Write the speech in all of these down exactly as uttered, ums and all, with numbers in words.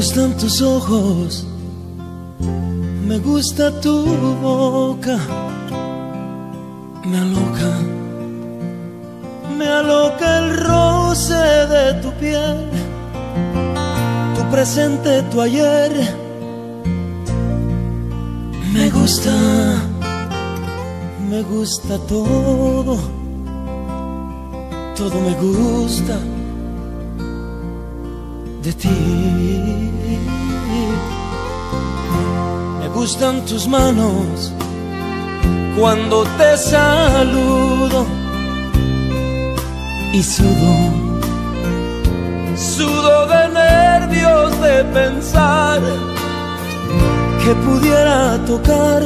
gustan tus ojos, me gusta tu boca, me aloca, me aloca el roce de tu piel, tu presente, tu ayer. Me gusta, me gusta todo, todo me gusta de ti. Me gustan tus manos cuando te saludo y sudo, sudo de nervios de pensar que pudiera tocar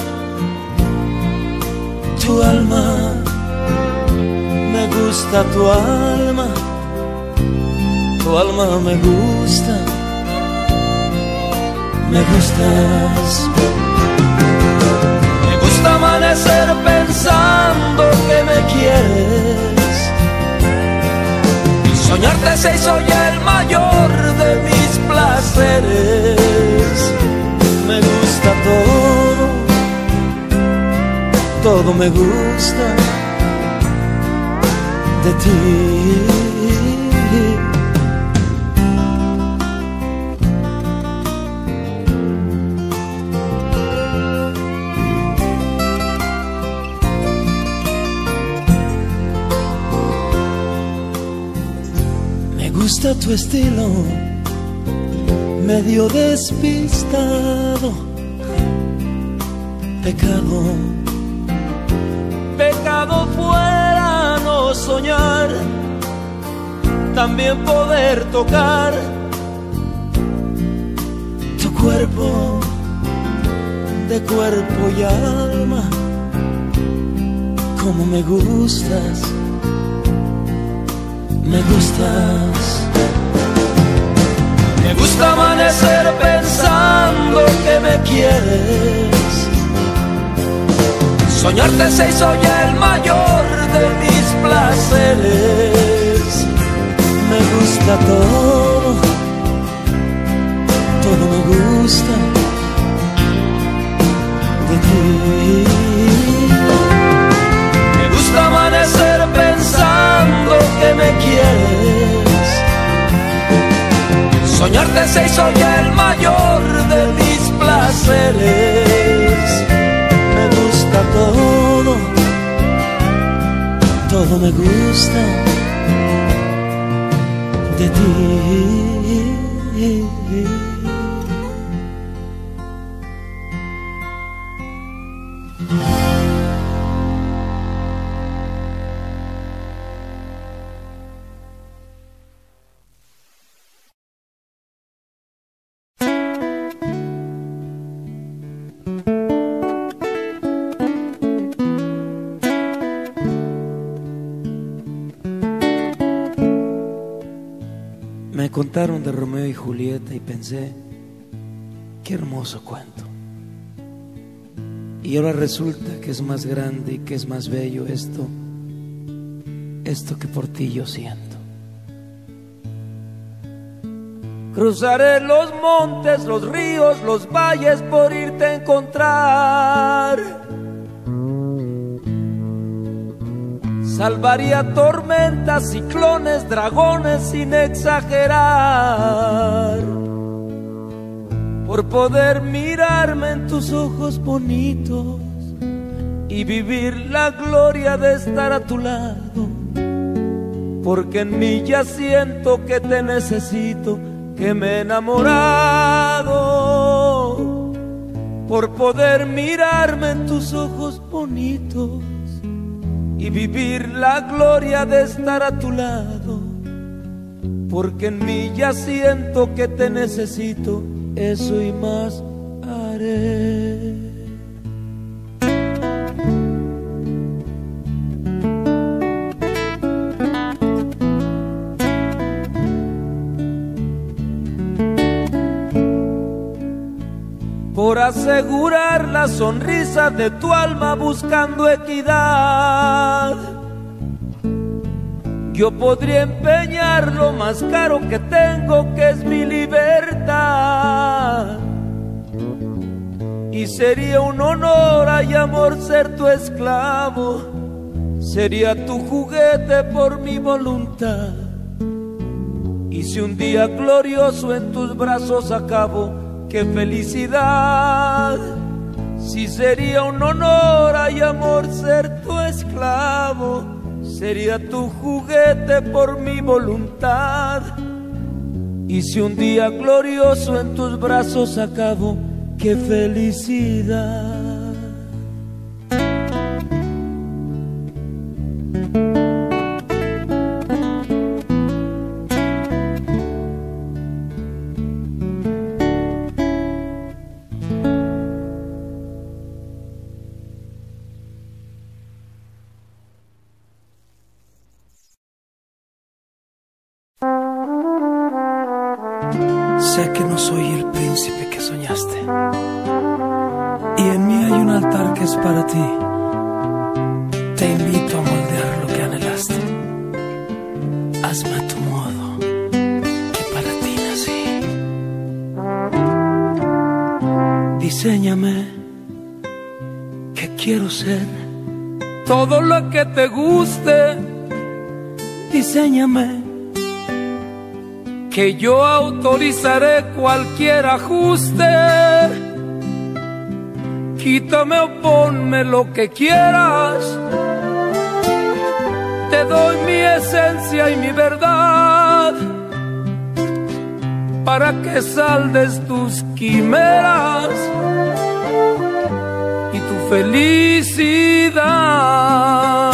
tu alma. Me gusta tu alma, tu alma me gusta, me gustas. Me gusta amanecer pensando que me quieres, y soñarte se hizo ya el mayor de mis placeres. Me gusta todo, todo me gusta de ti. Me gusta tu estilo, medio despistado, pecado, pecado fuera no soñar, también poder tocar tu cuerpo, de cuerpo y alma, como me gustas, me gustas. Me gusta amanecer pensando que me quieres, soñarte se hizo ya el mayor de mis placeres. Me gusta todo, todo me gusta de ti. Me gusta amanecer pensando que me quieres, soñarte se hizo ya el mayor de mis placeres. Me gusta todo, todo me gusta de ti. Me contaron de Romeo y Julieta y pensé, qué hermoso cuento. Y ahora resulta que es más grande y que es más bello esto, esto que por ti yo siento. Cruzaré los montes, los ríos, los valles por irte a encontrar. Salvaría tormentas, ciclones, dragones sin exagerar, por poder mirarme en tus ojos bonitos y vivir la gloria de estar a tu lado. Porque en mí ya siento que te necesito, que me he enamorado, por poder mirarme en tus ojos bonitos y vivir la gloria de estar a tu lado. Porque en mí ya siento que te necesito, eso y más haré. Por asegurar la sonrisa de tu alma buscando equidad, yo podría empeñar lo más caro que tengo, que es mi libertad. sería un honor y amor ser tu esclavo, sería tu juguete por mi voluntad. Y si un día glorioso en tus brazos acabo, qué felicidad. Si sería un honor y amor ser tu esclavo, sería tu juguete por mi voluntad. Y si un día glorioso en tus brazos acabo, qué felicidad. Sé que no soy el príncipe que soñaste, y en mí hay un altar que es para ti. Te invito a moldear lo que anhelaste. Hazme a tu modo, que para ti nací. Diséñame, que quiero ser todo lo que te guste. Diséñame, que yo autorizaré cualquier ajuste. Quítame o ponme lo que quieras. Te doy mi esencia y mi verdad, para que saldes tus quimeras y tu felicidad.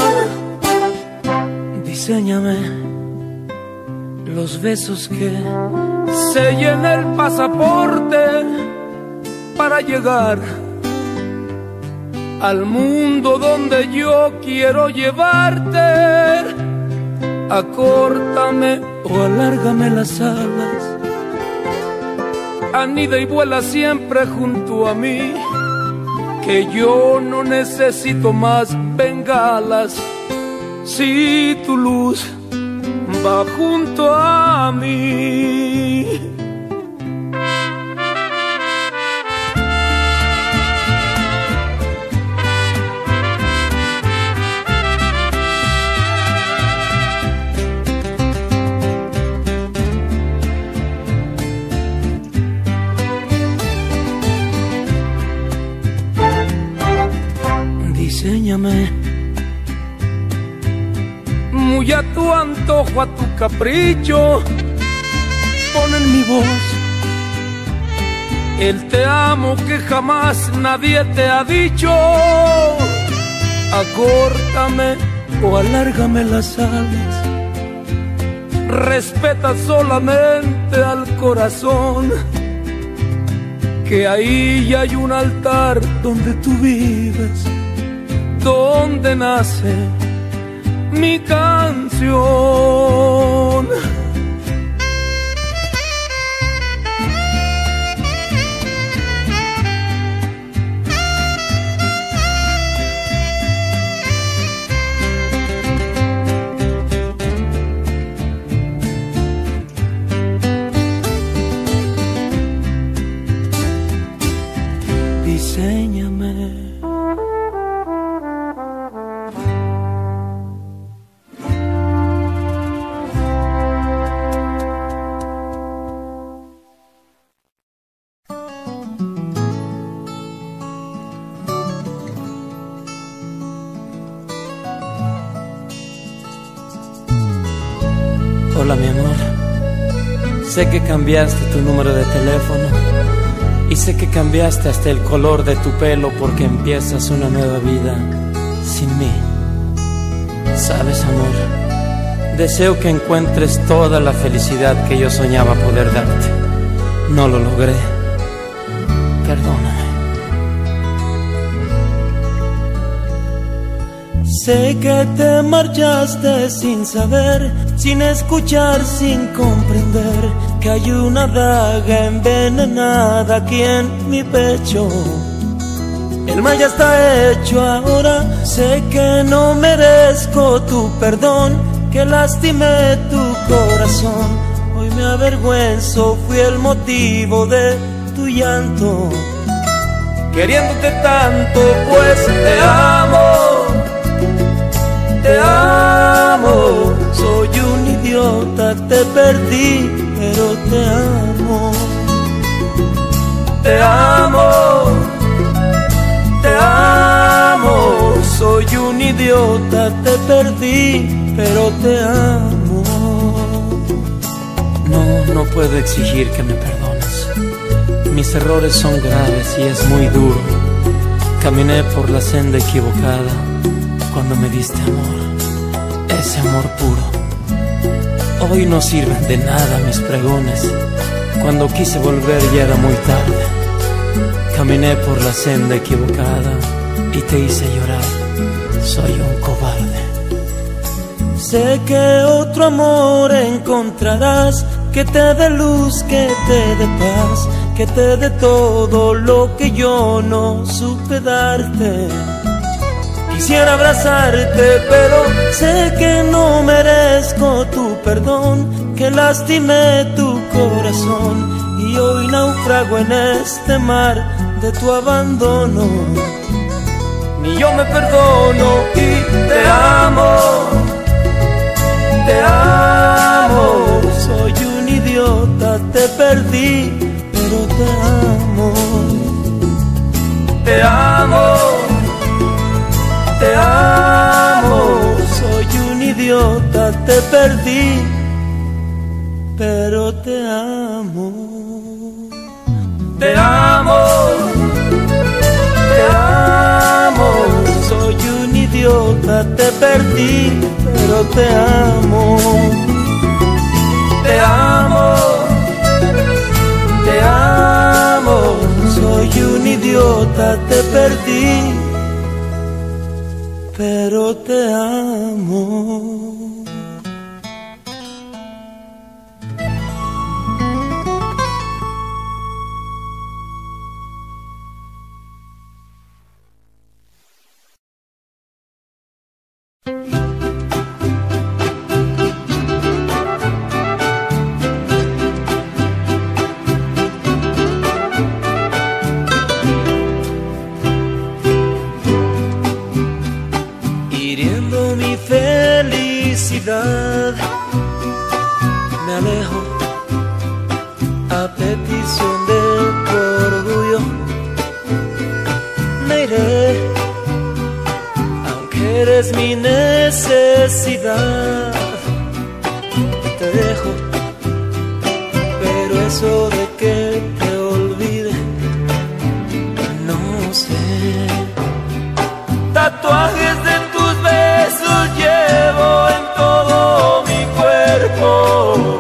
Diséñame los besos que sellen el pasaporte para llegar al mundo donde yo quiero llevarte. Acórtame o alárgame las alas, anida y vuela siempre junto a mí, que yo no necesito más bengalas si tu luz va junto a mí. Diséñame muy a tu antojo, a tu capricho. Pon en mi voz el te amo que jamás nadie te ha dicho. Acórtame o alárgame las alas, respeta solamente al corazón, que ahí ya hay un altar donde tú vives, donde nace mi canción. Diséñame. Hola mi amor, sé que cambiaste tu número de teléfono y sé que cambiaste hasta el color de tu pelo porque empiezas una nueva vida sin mí. Sabes amor, deseo que encuentres toda la felicidad que yo soñaba poder darte. No lo logré, perdóname. Sé que te marchaste sin saber, sin escuchar, sin comprender que hay una daga envenenada aquí en mi pecho. El mal ya está hecho ahora, sé que no merezco tu perdón, que lastimé tu corazón. Hoy me avergüenzo, fui el motivo de tu llanto. queriéndote tanto, pues te amo, te amo. Soy un idiota, te perdí, pero te amo. Te amo, te amo. Soy un idiota, te perdí, pero te amo. No, no puedo exigir que me perdones. Mis errores son graves y es muy duro. Caminé por la senda equivocada cuando me diste amor, ese amor puro. Hoy no sirven de nada mis pregones. Cuando quise volver ya era muy tarde. Caminé por la senda equivocada y te hice llorar. Soy un cobarde. Sé que otro amor encontrarás, que te dé luz, que te dé paz, que te dé todo lo que yo no supe darte. Quisiera abrazarte, pero sé que no merezco tu perdón, que lastimé tu corazón y hoy naufrago en este mar de tu abandono. Ni yo me perdono y te amo, te amo. Soy un idiota, te perdí, pero te amo. Te amo, te amo. Soy un idiota, te perdí, pero te amo. Te amo, te amo. Soy un idiota, te perdí, pero te amo. Te amo, te amo. Soy un idiota, te perdí, pero te amo. Me alejo a petición de tu orgullo. Me iré, aunque eres mi necesidad. Te dejo, pero eso de que te olvide, no sé. Tatuajes de tus besos llevo en todo mi cuerpo,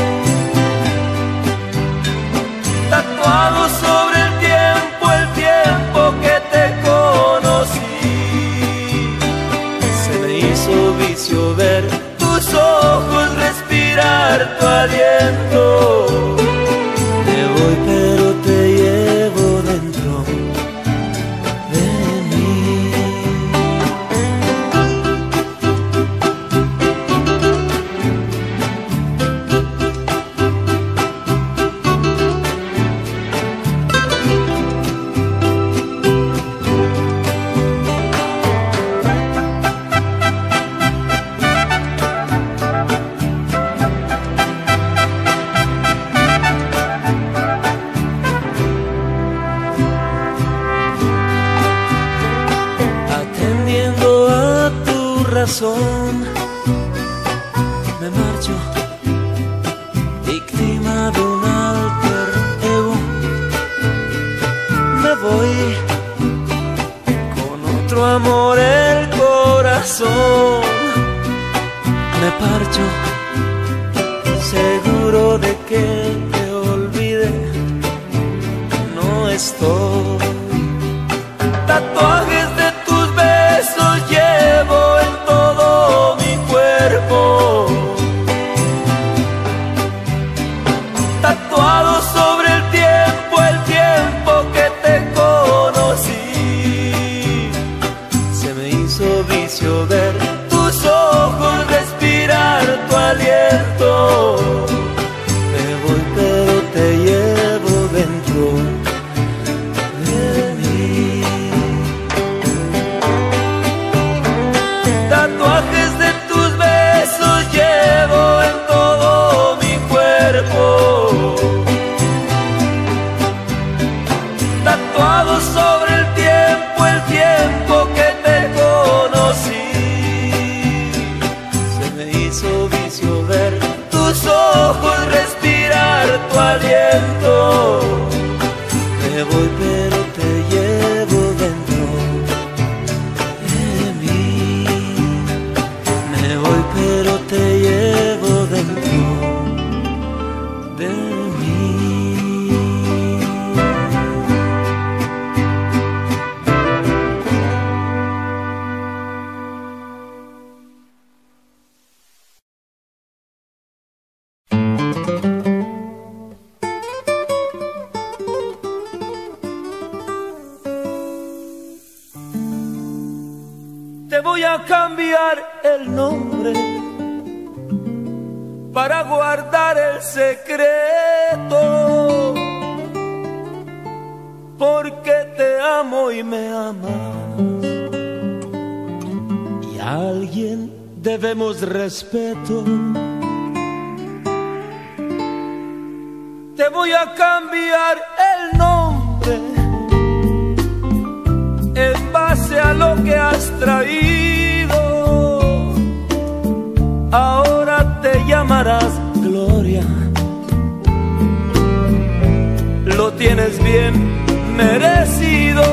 tatuado sobre el tiempo, el tiempo que te conocí. Se me hizo vicio ver tus ojos, respirar tu aliento. Te voy pero te llevo dentro de mí. Me marcho, víctima de un alter ego. Me voy con otro amor el corazón. Me parcho, seguro de que te olvide. No estoy. Tatuajes de tus besos llevo en todo mi cuerpo, tatuado sobre el tiempo, el tiempo que te conocí. Se me hizo vicio ver tus ojos, respirar tu aliento. Me voy pero te llevo dentro de mí. te voy a cambiar el nombre para guardar el secreto, porque te amo y me amas, y a alguien debemos respeto. Te voy a cambiar el nombre en base a lo que has traído. Ahora te llamarás Gloria, lo tienes bien merecido,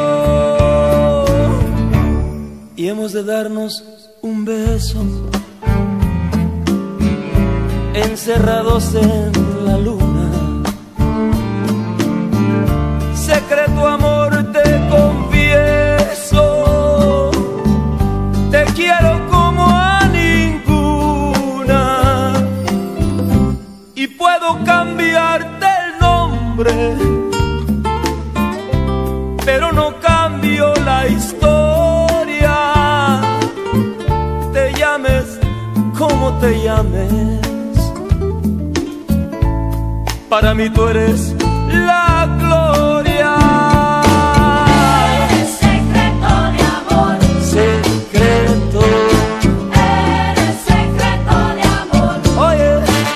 y hemos de darnos un beso encerrados en la luna. Secreto amor te confieso, te quiero como a ninguna, y puedo cambiarte el nombre, pero no cambio la historia. Te llames como te llames, para mí tú eres la gloria. Eres secreto de amor, Secreto, eres secreto de amor, oye,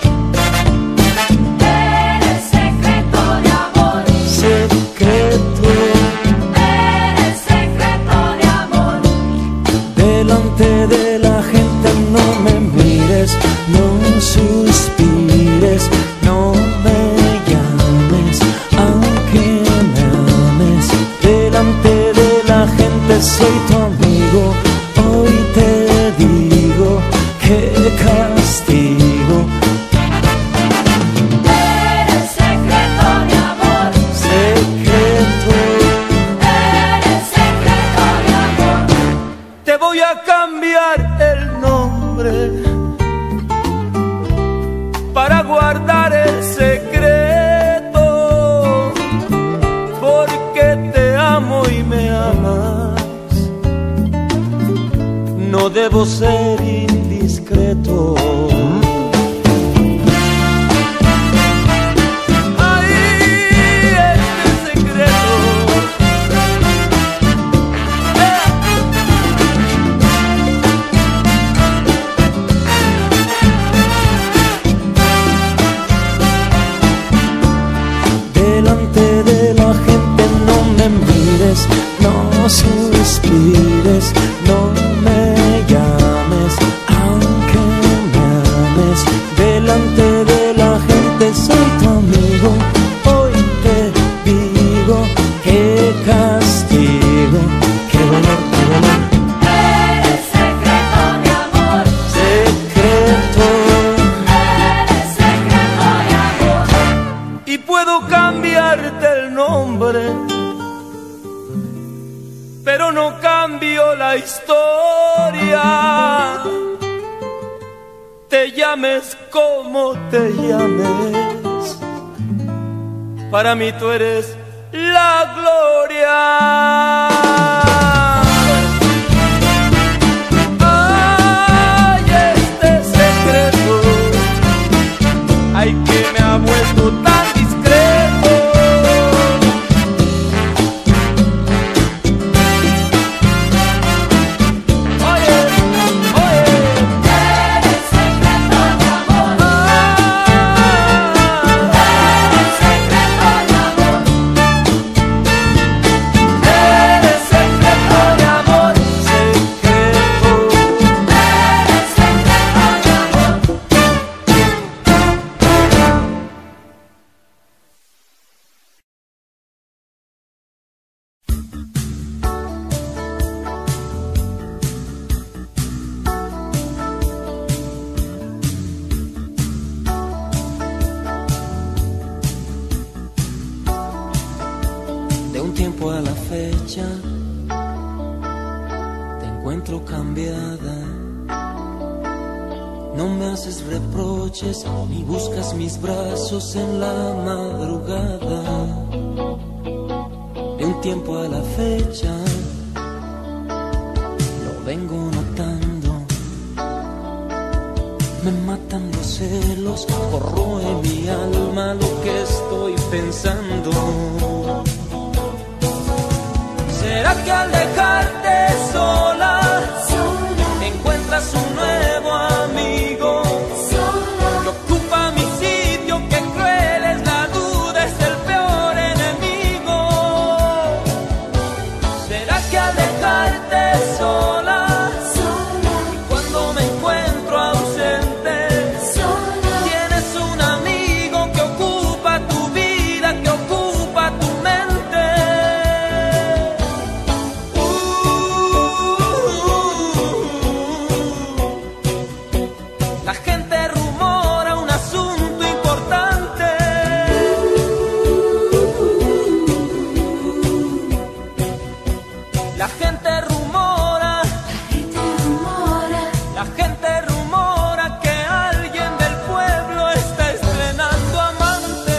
eres secreto de amor, secreto, eres secreto de amor. Delante de la gente no me mires, no suspires, no me llames, aunque me ames. Delante de la gente soy tu amigo, hoy te digo qué castigo. Eres secreto de amor, Secreto, eres secreto de amor. te voy a cambiar el nombre para guardar el secreto, porque te amo y me amas. No debo ser indiscreto. Ay, este secreto. Eh. delante de la gente no me mires, no suspires, no me llames, aunque me ames. Delante de la gente soy tu amigo, hoy te digo qué castigo, qué dolor, qué dolor. Eres secreto de amor, Secreto, eres secreto de amor. Y puedo cambiarte el nombre, pero no cambio la historia. Te llames como te llames, para mí tú eres la gloria. Ay, este secreto, ay, que me ha vuelto tan discreto. Oye, oye, Eres secreto de amor, ah, eres secreto de amor, eres secreto de amor, secreto. eres secreto de amor. de un tiempo a la fecha te encuentro cambiada. No me haces reproches ni buscas mis brazos en la madrugada. De un tiempo a la fecha lo vengo notando. que al dejarte sola, sola, encuentras un nuevo amigo sola, que ocupa mi sitio? Qué cruel es la duda, es el peor enemigo. ¿Será que al dejarte sola, sola, cuando me encuentro ausente, sola, tienes un amigo que ocupa tu vida, que ocupa tu mente? Uh, la gente rumora un asunto importante. La gente rumora, gente rumora, la gente rumora que alguien del pueblo está estrenando amante.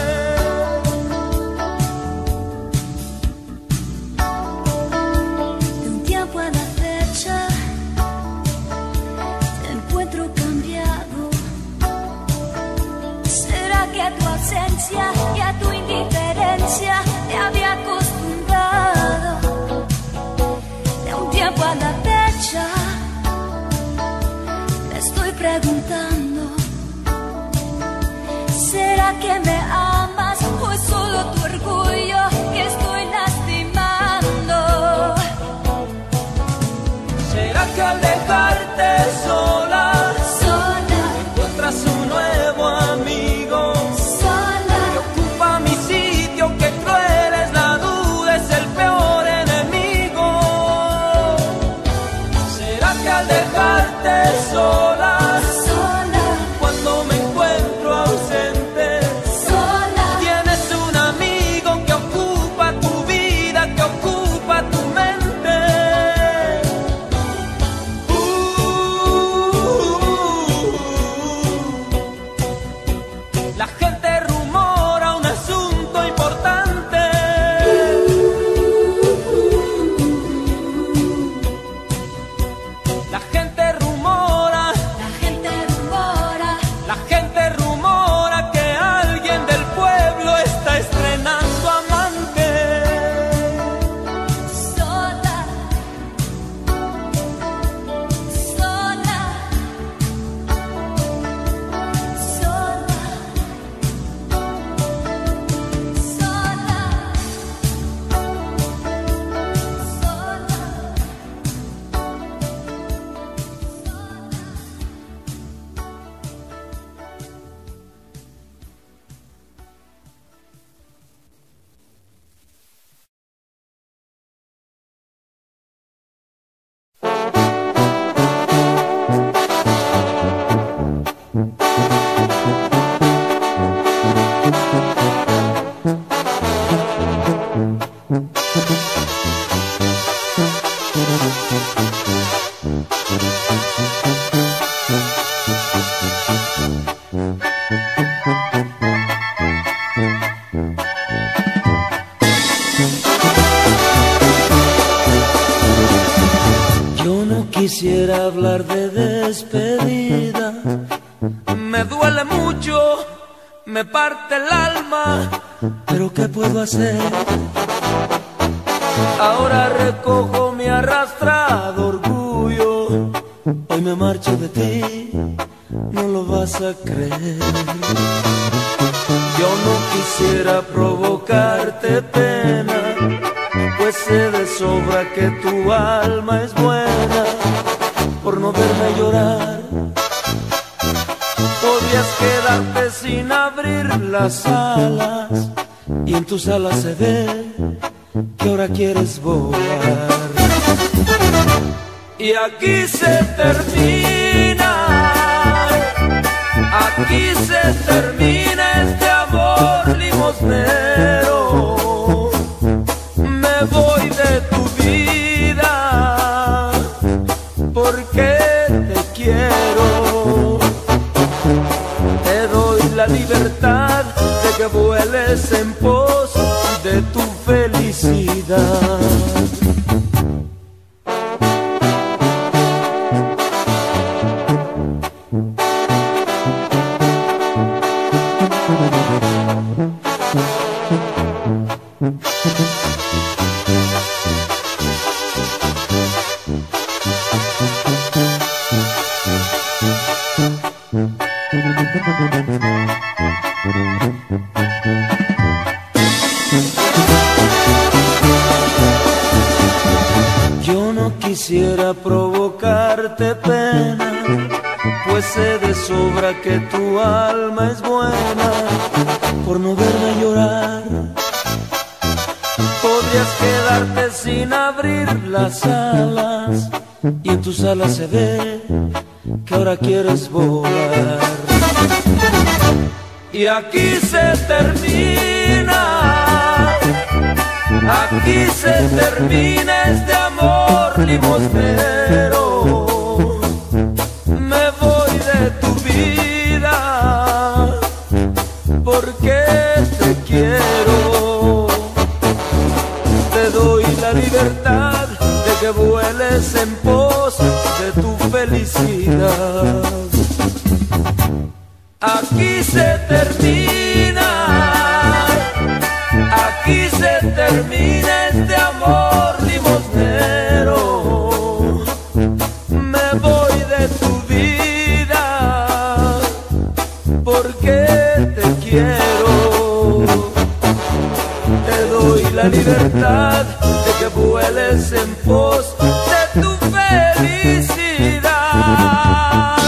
de un tiempo a la fecha te encuentro cambiado. ¿Será que a tu ausencia y a tu indiferencia te había acostumbrado? De un tiempo a la fecha me estoy preguntando, ¿será que me amas o es solo tu orgullo que estoy lastimando? ¿Será que al dejarte sola, Sola, encuentras un nuevo amigo que sola, ocupa mi sitio? Qué cruel es la duda, es el peor enemigo. ¿Será que al dejarte sola, sola, cuando me encuentro ausente, sola, tienes un amigo que ocupa tu vida, que ocupa tu mente? Uh, la gente rumora un asunto importante. La gente rumora, la gente rumora, la gente rumora que alguien del pueblo está estrenando amante. sola, sola, sola, Yo no quisiera hablar de despedida. Me duele mucho, me parte el alma, Pero ¿qué puedo hacer? ahora recojo mi arrastrado orgullo. Hoy me marcho de ti, no lo vas a creer. Yo no quisiera provocarte pena, pues sé de sobra que tu alma es buena. Por no verme llorar, Podrías quedarte sin abrir las alas, y en tus alas se ve que ahora quieres volar. y aquí se termina, aquí se termina este amor limosnero. Me voy de tu vida porque te quiero. Te doy la libertad de que vueles en pos de tu felicidad. Yo no quisiera provocarte pena, pues sé de sobra que tu alma es buena. Por no verme llorar, podrías quedarte sin abrir las alas, y en tus alas se ve que ahora quieres volar. Y aquí se termina, aquí se termina este amor limosnero. Me voy de tu vida porque te quiero. Te doy la libertad de que vueles en pos de tu felicidad. Aquí se termina, aquí se termina este amor limosnero. Me voy de tu vida porque te quiero. Te doy la libertad de que vueles en pos de tu felicidad.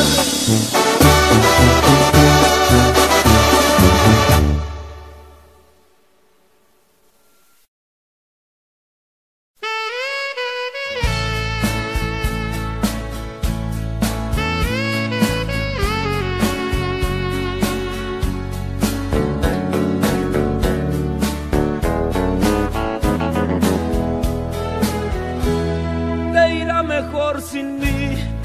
Sin mí,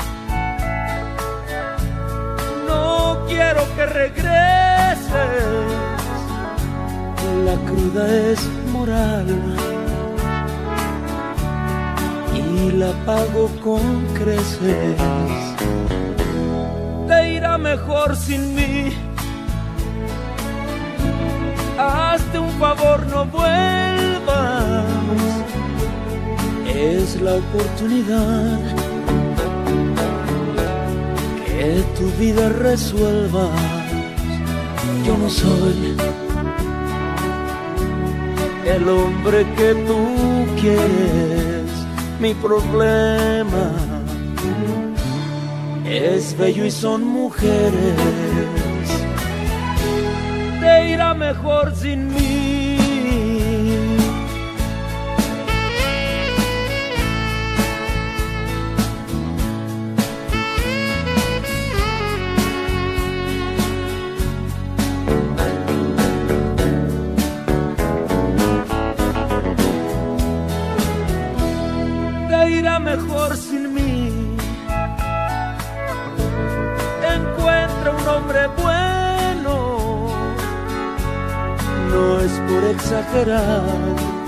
no quiero que regreses. La cruda es moral y la pago con creces. Te irá mejor sin mí. Hazte un favor, no vuelvas. Es la oportunidad que tu vida resuelva. Yo no soy el hombre que tú quieres. Mi problema es bello y son mujeres. Te irá mejor sin mí. Mejor sin mí. Encuentra un hombre bueno, no es por exagerar.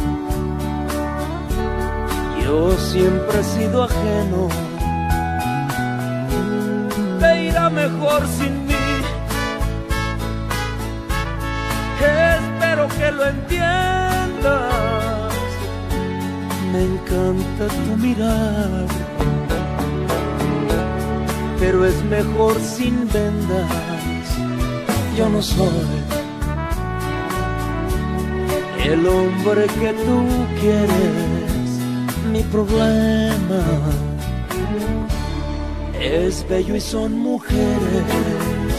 Yo siempre he sido ajeno. Te irá mejor sin mí. Espero que lo entiendas. Me encanta tu mirar, pero es mejor sin vendas. Yo no soy el hombre que tú quieres. Mi problema es bello y son mujeres.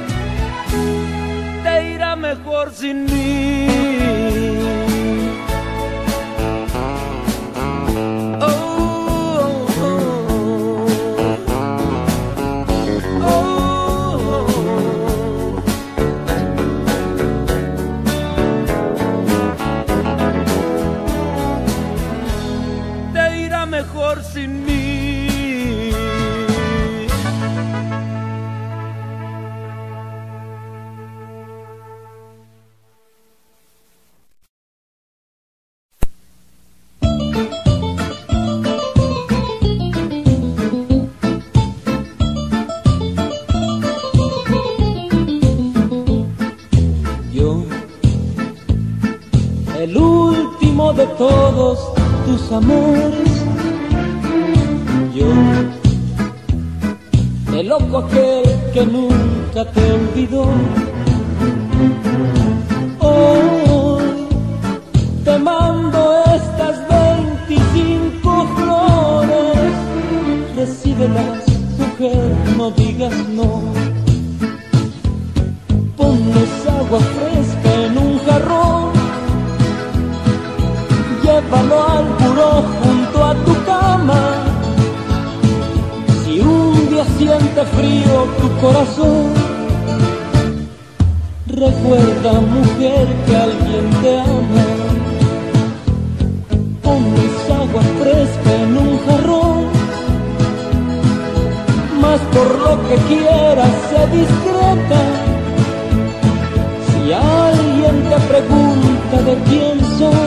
Te irá mejor sin mí. Mejor sin mí. Yo, el último de todos tus amores. Yo, el loco aquel que nunca te olvidó. Hoy te mando estas veinticinco flores, recíbelas, mujer, no digas no. Ponles agua fresca en un jarrón, llévalo al buró junto a tu cama. Si un día siente frío tu corazón, recuerda, mujer, que alguien te ama. Ponles agua fresca en un jarrón, mas por lo que quieras, sé discreta. Si alguien te pregunta de quién soy,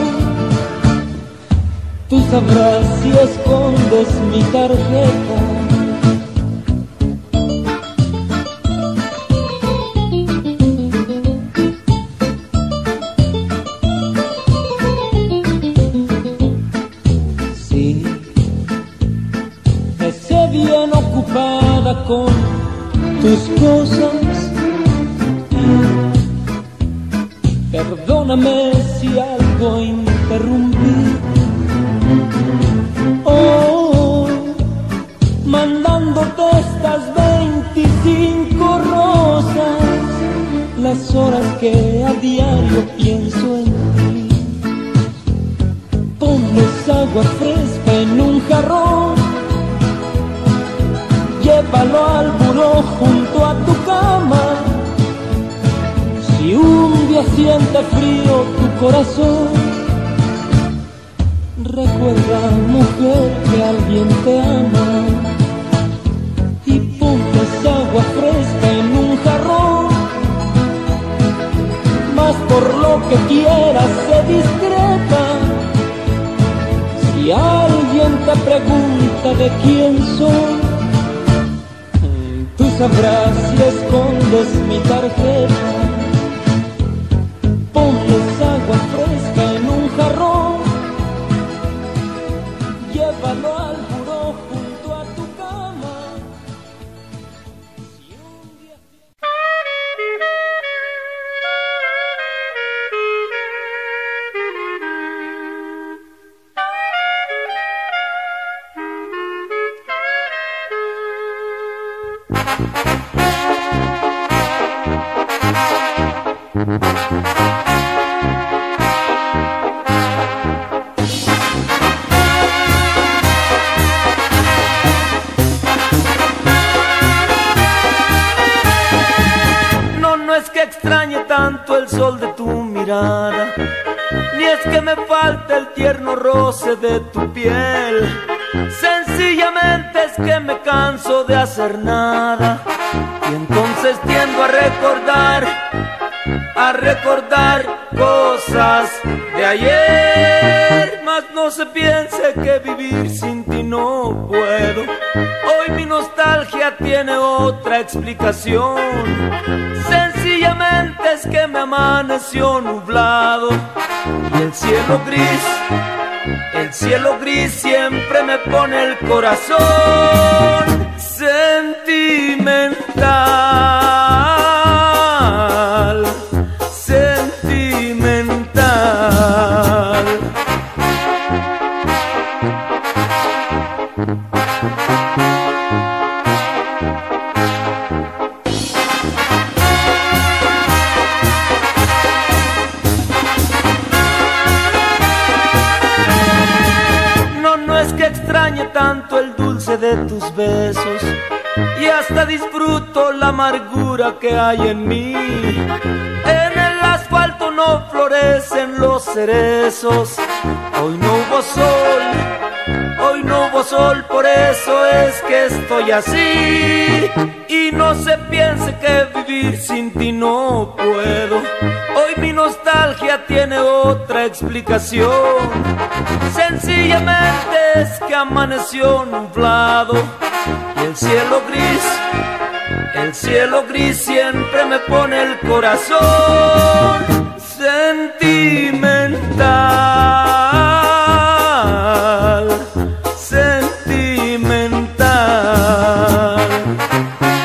tú sabrás si escondes mi tarjeta. Sí, esté bien ocupada con tus cosas. Perdóname si algo interrumpí. Oh, mandándote estas veinticinco rosas, las horas que a diario pienso en ti. Ponles agua fresca en un jarrón, llévalo al buró junto a tu cama. Si un día siente frío tu corazón, recuerda, mujer, que alguien te ama. Y ponles agua fresca en un jarrón, mas por lo que quieras, sé discreta. Si alguien te pregunta de quién soy, tú sabrás si escondes mi tarjeta. Ponles agua fresca en un jarrón, llévalo al buró junto a tu cama. Si un día... extrañe tanto el sol de tu mirada, ni es que me falte el tierno roce de tu piel. Sencillamente es que me canso de hacer nada, y entonces tiendo a recordar, a recordar cosas de ayer. Mas no se piense que vivir sin ti no puedo. Hoy mi nostalgia tiene otra explicación. Sencillamente es que me amaneció nublado, y el cielo gris, el cielo gris siempre me pone el corazón sentimental, sentimental. Extrañe tanto el dulce de tus besos, y hasta disfruto la amargura que hay en mí. En el asfalto no florecen los cerezos, hoy no hubo sol, hoy no hubo sol, por eso es que estoy así. Y no se piense que vivir sin ti no puedo. Hoy mi nostalgia tiene otra explicación. Sencillamente es que amaneció nublado, y el cielo gris, el cielo gris siempre me pone el corazón sentimental, sentimental.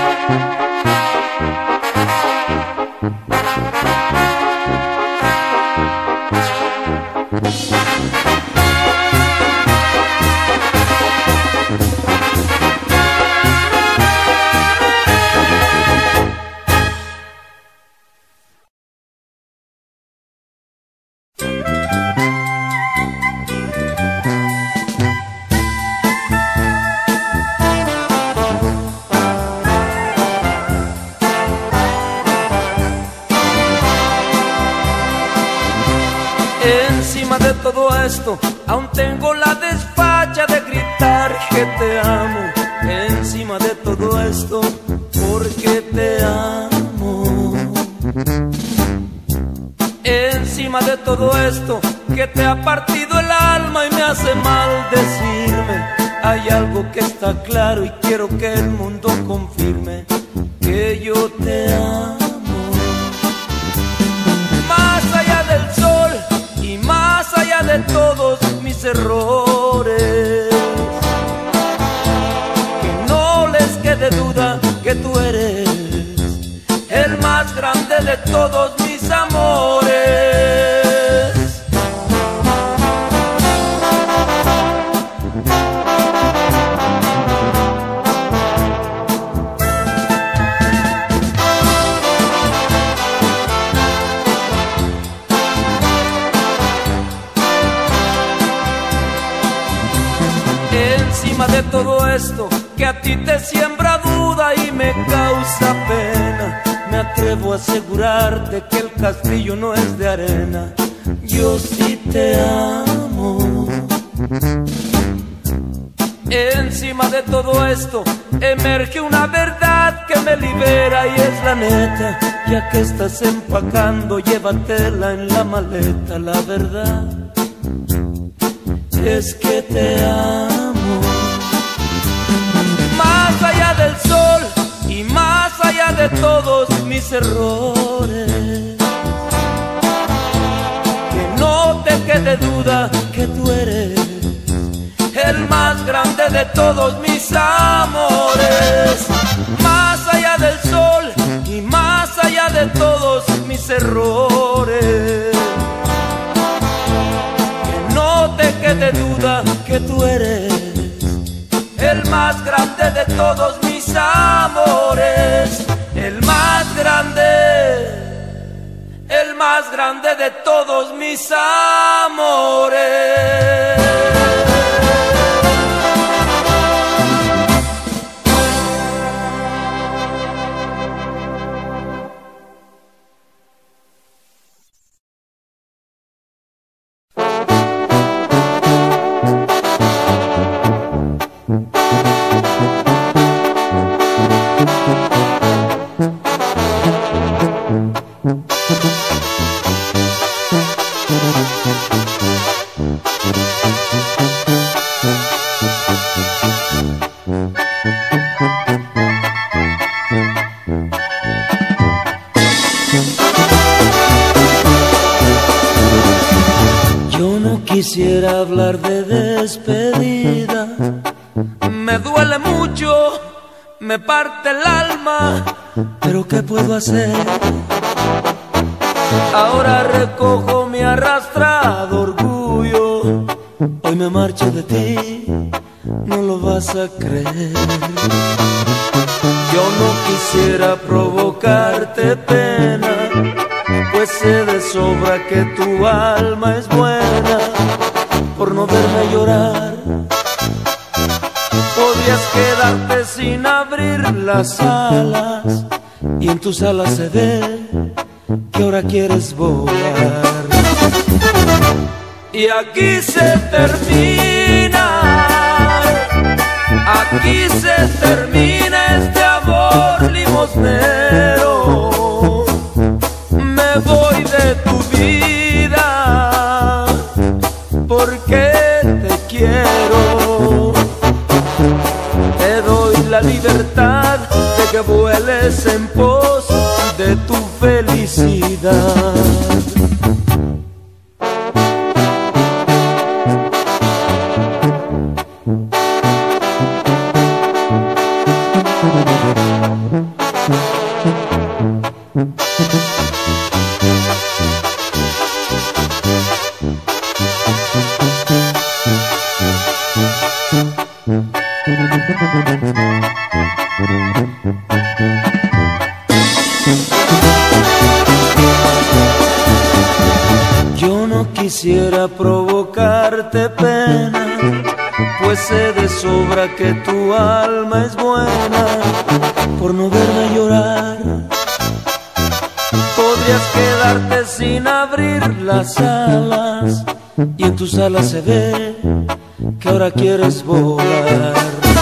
todo esto aún tengo la desfacha de gritar que te amo. Encima de todo esto, porque te amo. Encima de todo esto, que te ha partido el alma y me hace mal decirme. Hay algo que está claro y quiero que el mundo confirme, que yo te amo. Más allá del sol y más allá de todos mis errores, que no les quede duda que tú eres el más grande de todos mis amores. Encima de todo esto que a ti te siembra duda y me causa pena, me atrevo a asegurarte que el castillo no es de arena. Yo sí te amo. Encima de todo esto emerge una verdad que me libera y es la neta. Ya que estás empacando, llévatela en la maleta. La verdad es que te amo. Más allá del sol y más allá de todos mis errores, que no te quede duda que tú eres el más grande de todos mis amores. Más allá del sol y más allá de todos mis errores, que no te quede duda que tú eres el más grande de todos mis amores. El más grande, el más grande de todos mis amores. Quisiera hablar de despedida. Me duele mucho, me parte el alma, pero ¿qué puedo hacer? Ahora recojo mi arrastrado orgullo. Hoy me marcho de ti, no lo vas a creer. Yo no quisiera provocarte pena, pues sé de sobra que tu alma es buena. Por no verme llorar, podrías quedarte sin abrir las alas, y en tus alas se ve que ahora quieres volar. Y aquí se termina, aquí se termina este amor limosnero. Me voy de tu vida porque te quiero. Te doy la libertad de que vueles en pos de tu felicidad. Yo no quisiera provocarte pena, pues sé de sobra que tu alma es buena. Por no verme llorar, podrías quedarte sin abrir las alas, y en tus alas se ve que ahora quieres volar.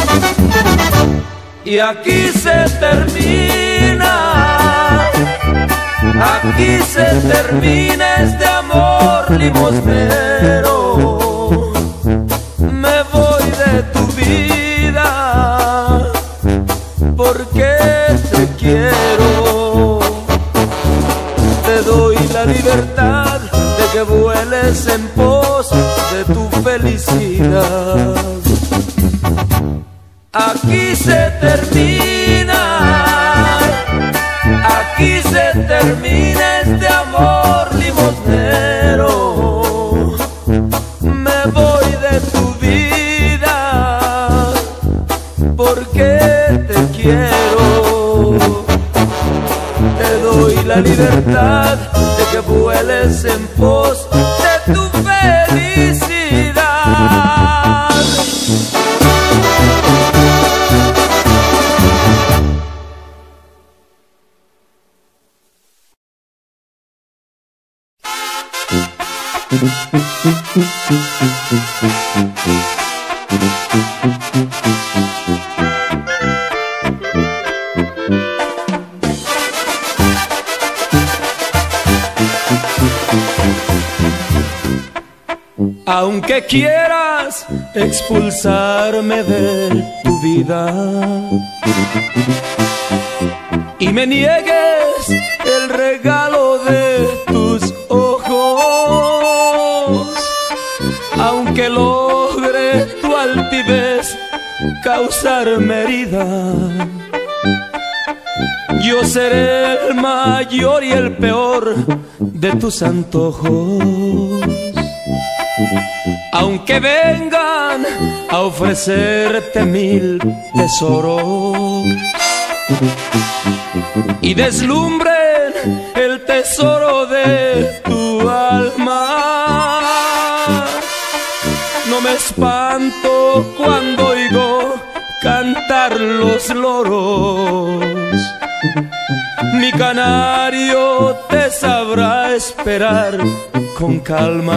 Y aquí se termina, aquí se termina este amor limosnero. Me voy de tu vida porque te quiero. Te doy la libertad de que vueles en pos de tu felicidad. Aquí se termina, aquí se termina este amor limosnero. Me voy de tu vida porque te quiero. Te doy la libertad de que vueles en pos de tu felicidad. Aunque quieras expulsarme de tu vida y me niegues el regalo de tus ojos, aunque logre tu altivez causarme herida, yo seré el mayor y el peor de tus antojos. Aunque vengan a ofrecerte mil tesoros y deslumbren el tesoro de tu alma, no me espanto cuando oigo cantar los loros. Mi canario te sabrá esperar con calma.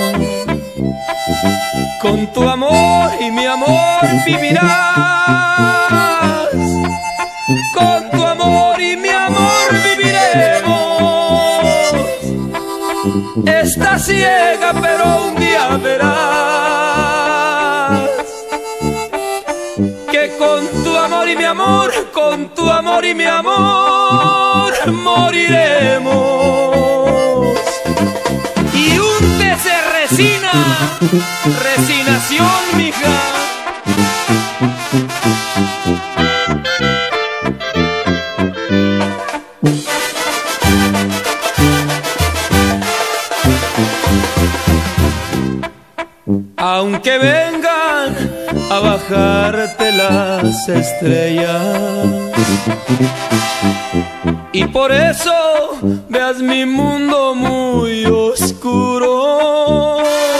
Con tu amor y mi amor vivirás. Con tu amor y mi amor viviremos. Estás ciega pero un día verás que con tu amor y mi amor, con tu amor y mi amor moriremos. Y úntese resina, resignación, mija. Aunque vengan a bajarte las estrellas y por eso veas mi mundo muy oscuro,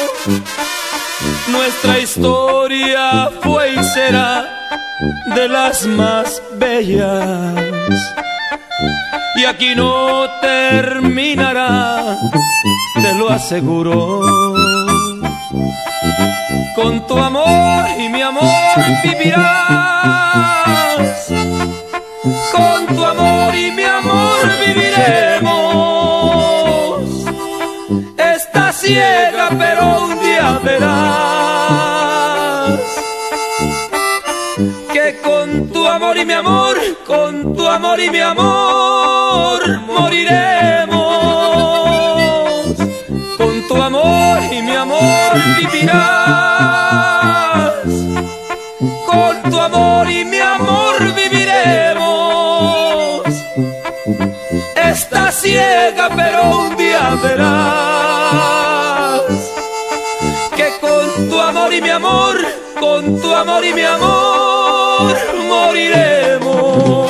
nuestra historia fue y será de las más bellas. Y aquí no terminará, te lo aseguro. Con tu amor y mi amor vivirás. Con tu amor y mi amor viviremos. Estás ciega pero un día verás que con tu amor y mi amor, con tu amor y mi amor moriremos. Con tu amor y mi amor vivirás. Con tu amor y mi amor viviremos. Estás ciega pero un día verás que con tu amor y mi amor, con tu amor y mi amor moriremos.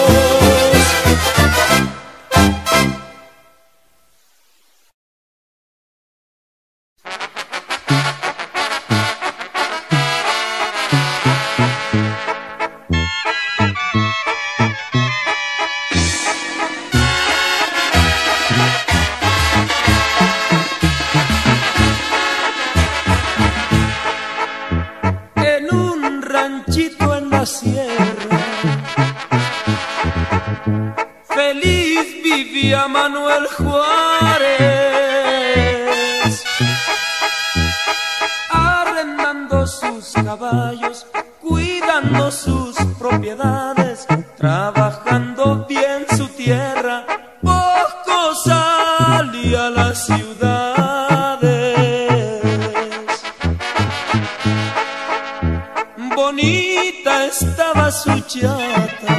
ranchito en la sierra, feliz vivía Manuel Juárez, arrendando sus caballos, cuidando sus propiedades, trabajando bien su tierra, poco salía a las ciudades. Bonita estaba su chata,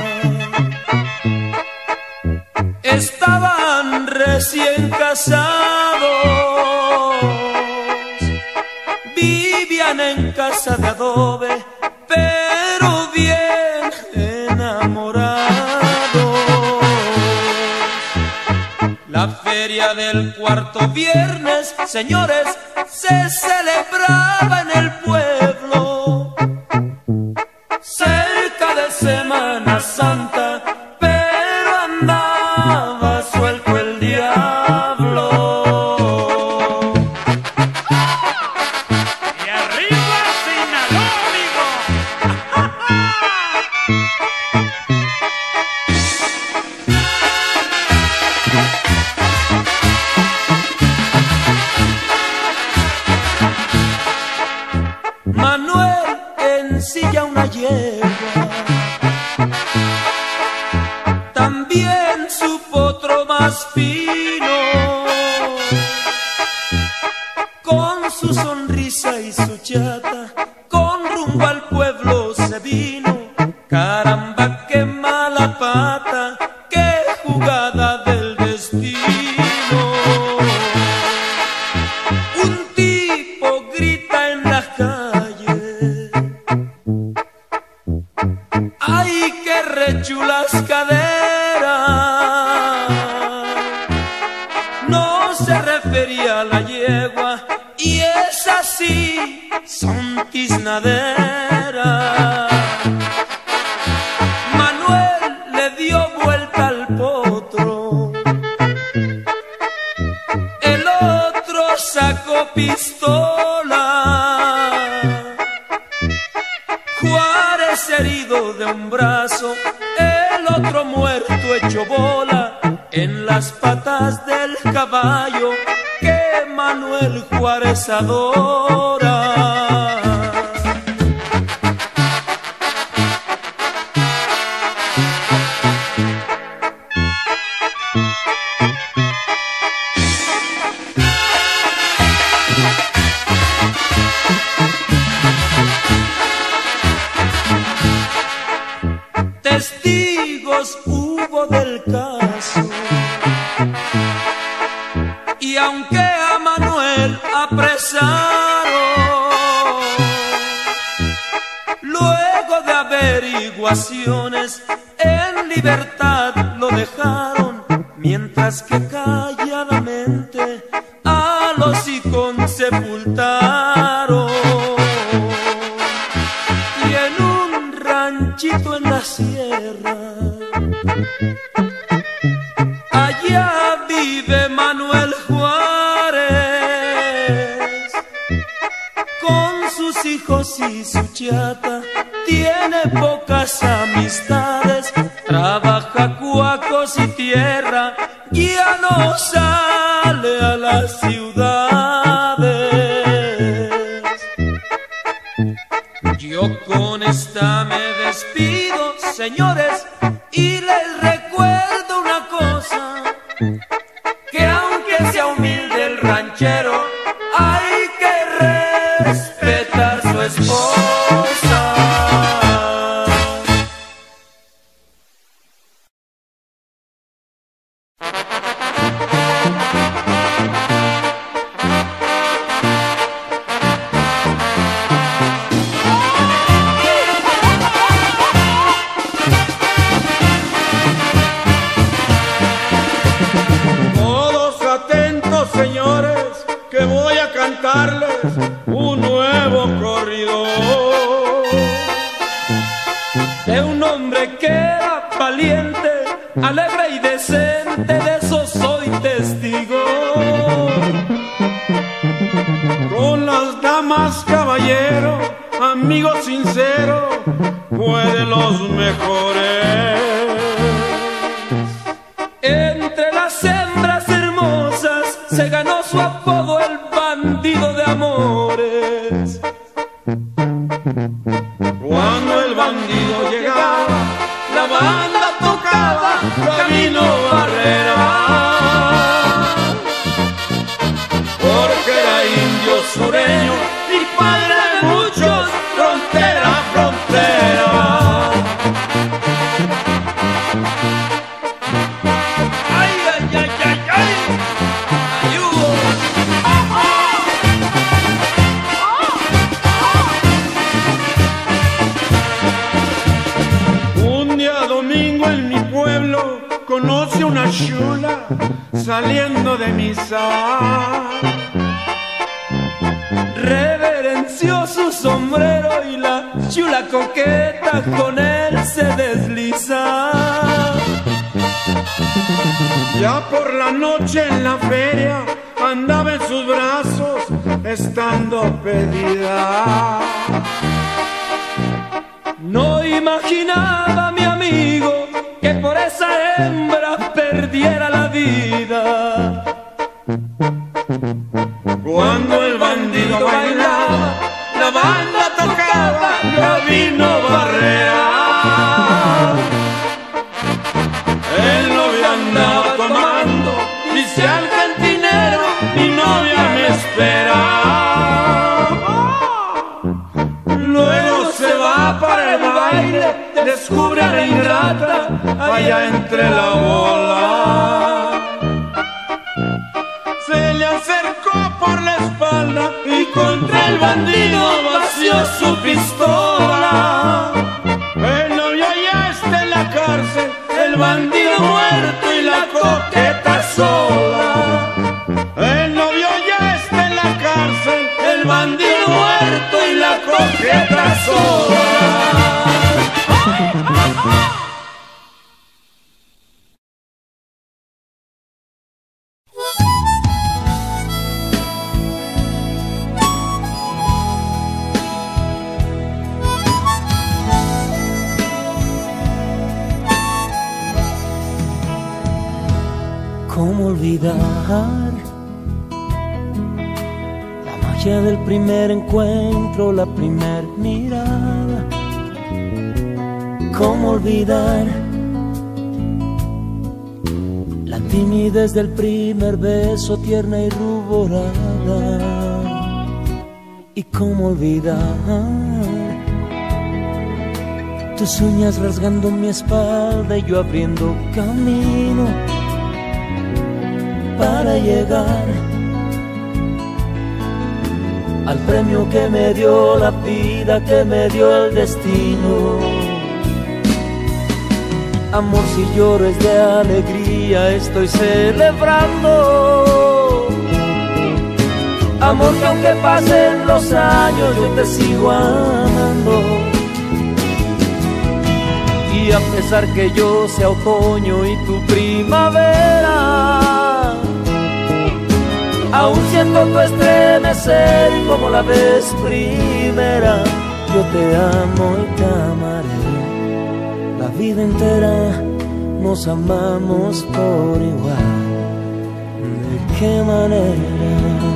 estaban recién casados, vivían en casa de adobe, pero bien enamorados. La feria del cuarto viernes, señores, se celebraba en el pueblo, cerca de Semana Santa, pero andaba suelto el diablo. Y arriba Sinaloa, amigo. Manuel ensilla una yegua, también su potro más fino, con su sonrisa y su chata, con rumbo al pueblo se vino. Caramba, qué mala pata, qué jugada del destino. Un tipo grita en la calle, ¡ay, qué rechulas caderas! No se refería a la yegua, y es así, son tiznaderas. Manuel le dio vuelta al potro, el otro sacó pistola. Juárez herido de un brazo, el otro muerto hecho bola en las patas del caballo que Manuel Juárez adora. Testigos hubo del caso, y aunque a Manuel apresaron, luego de averiguaciones en libertad lo dejaron, mientras que calladamente a los hijos sepultaron. Y en un ranchito en la sierra, allá vive Manuel Juárez, con sus hijos y su chata, tiene pocas amistades, trabaja cuacos y tierra, ya no sale a las ciudades. Yo con esta me despido, señores, y les recuerdo una cosa, que aunque sea humilde el ranchero, hay que respetar su esposa. Un nuevo corrido de un hombre que era valiente, alegre y decente, de eso soy testigo. Con las damas, caballero, amigo sincero, fue de los mejores. Entre las hembras hermosas se ganó su apodo el bandido de amores. Cuando el bandido llegaba, la banda tocaba Camino Barrera, porque era indio sureño y padre de muchos, frontera a frontera. ¡Ay, ay, ay, ay, ay! ¡Ayudo! Un día domingo en mi pueblo conocí a una chula saliendo de misa. Reverenció su sombrero y la chula coqueta con él se desliza. Ya por la noche en la feria andaba en sus brazos estando pedida. No imaginaba mi amigo que por esa hembra perdiera la vida. Cuando el bandido bailaba, la banda tocaba Camino Barrera. El novio andaba tomando, dice al cantinero, mi novia me espera. Luego se va para el baile, descubre a la ingrata allá entre la bola. Se le acercó por la espalda y contra el bandido vació su pistola. El novio ya está en la cárcel, el bandido muerto y la coqueta sola. El novio ya está en la cárcel, el bandido muerto y la coqueta sola. ¿Cómo olvidar la magia del primer encuentro, la primer mirada? ¿Cómo olvidar la timidez del primer beso, tierna y ruborada? ¿Y cómo olvidar tus uñas rasgando mi espalda y yo abriendo camino para llegar al premio que me dio la vida, que me dio el destino? Amor, si lloro es de alegría, estoy celebrando. Amor, que aunque pasen los años yo te sigo amando. Y a pesar que yo sea otoño y tu primavera, aún siento tu estremecer como la vez primera. Yo te amo y te amaré la vida entera, nos amamos por igual. ¿De qué manera?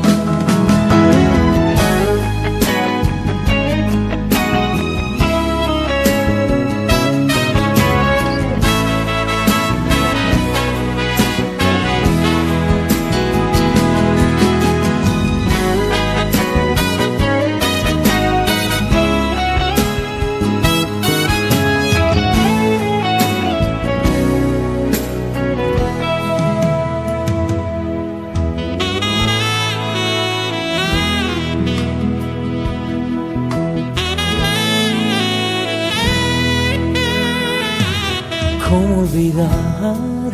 ¿Cómo olvidar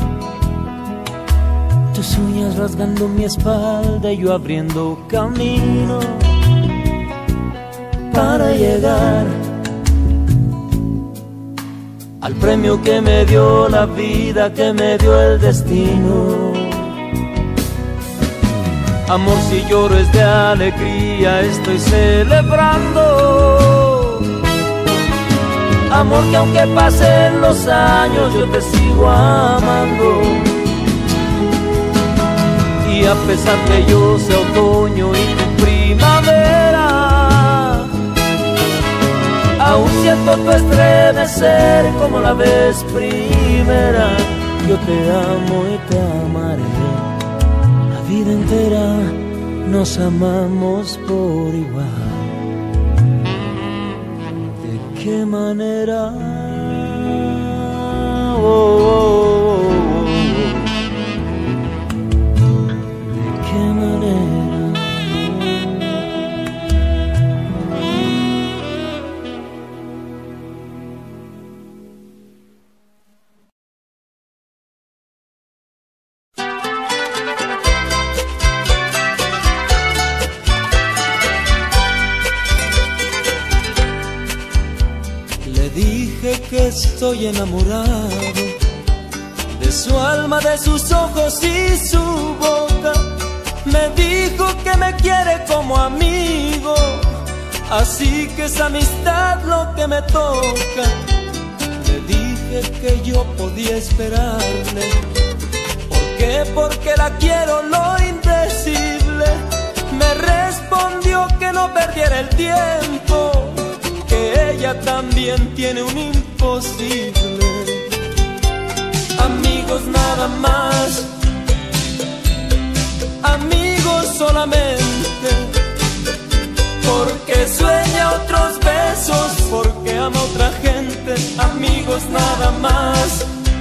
tus uñas rasgando mi espalda y yo abriendo camino para llegar al premio que me dio la vida, que me dio el destino? Amor, si lloro es de alegría, estoy celebrando. Amor, que aunque pasen los años yo te sigo amando. Y a pesar que yo sea otoño y tu primavera, aún siento tu estremecer como la vez primera. Yo te amo y te amaré la vida entera, nos amamos por igual. ¿De qué manera? Oh, oh, oh, oh. ¿De qué manera? Que estoy enamorado de su alma, de sus ojos y su boca. Me dijo que me quiere como amigo, así que es amistad lo que me toca. Le dije que yo podía esperarle. ¿Por qué? Porque la quiero lo indecible. Me respondió que no perdiera el tiempo, que ella también tiene un imposible. Amigos nada más, amigos solamente, porque sueña otros besos, porque ama a otra gente. Amigos nada más,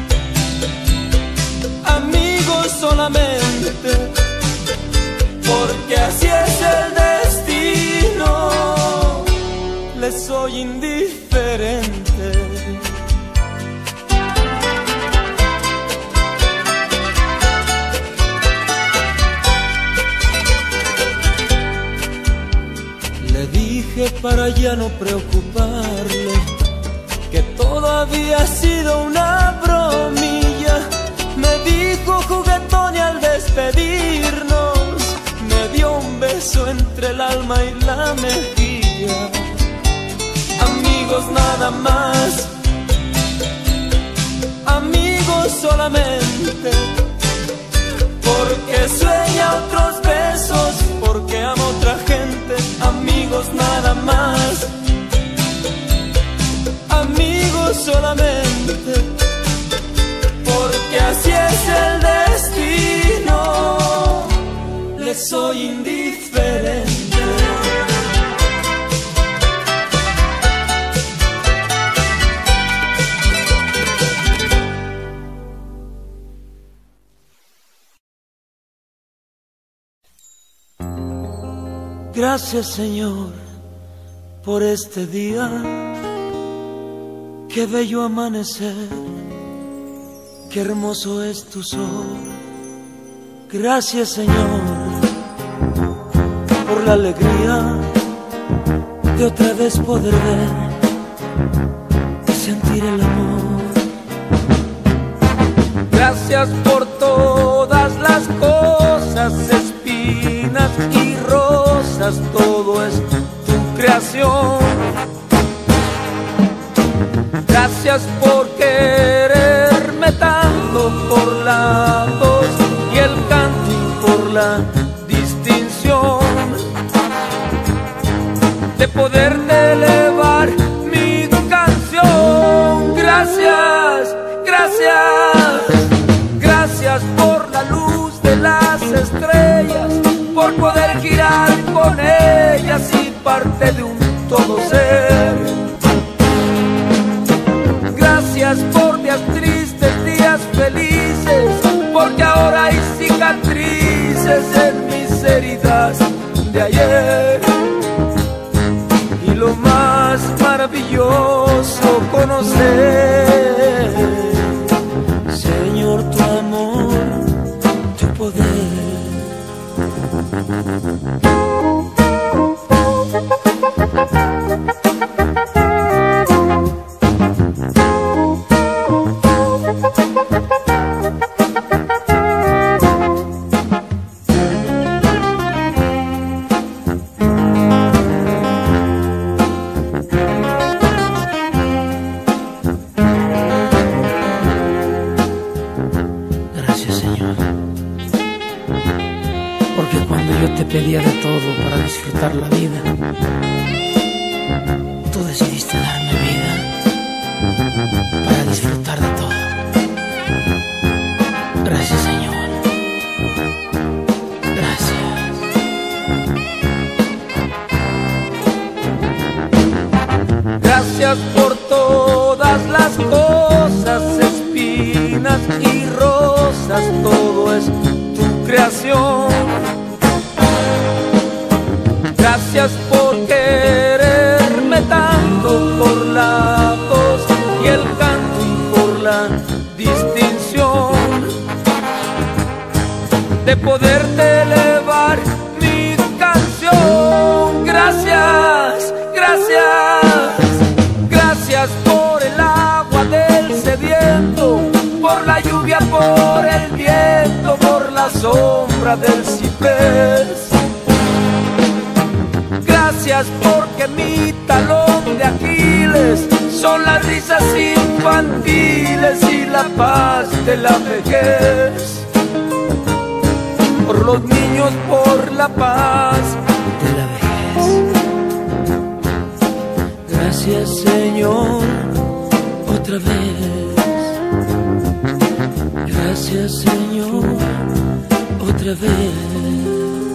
amigos solamente, porque así es el destino. Le soy indiferente. Le dije para ya no preocuparle que todo había sido una bromilla. Me dijo juguetón y al despedirnos me dio un beso entre el alma y la mejilla. Amigos nada más, amigos solamente, porque sueña otros besos, porque ama a otra gente. Amigos nada más, amigos solamente, porque así es el destino. Le soy indiferente. Gracias, Señor, por este día. Qué bello amanecer, qué hermoso es tu sol. Gracias, Señor, por la alegría de otra vez poder ver y sentir el amor. Gracias por todas las cosas, espinas y rosas, todo es tu creación. Gracias por quererme tanto, por la voz y el canto y por la distinción de poderte elevar mi canción. Gracias, gracias, gracias por la luz de las estrellas, por poder girar con ellas y parte de un todo ser. Gracias por días tristes, días felices, porque ahora hay cicatrices en mis heridas de ayer. Y lo más maravilloso conocer, Señor, tu amor, tu poder. Gracias por todas las cosas, espinas y rosas, todo es tu creación. Gracias por quererme tanto, por la voz y el canto y por la distinción de poderte elevar mi canción. Gracias, gracias, gracias por el agua del sediento, por la lluvia, por el viento, por la sombra del ciprés. Gracias porque mi talón de Aquiles son las risas infantiles y la paz de la vejez. Por los niños, por la paz de la vejez. Gracias, Señor, otra vez. Gracias, Señor, otra vez.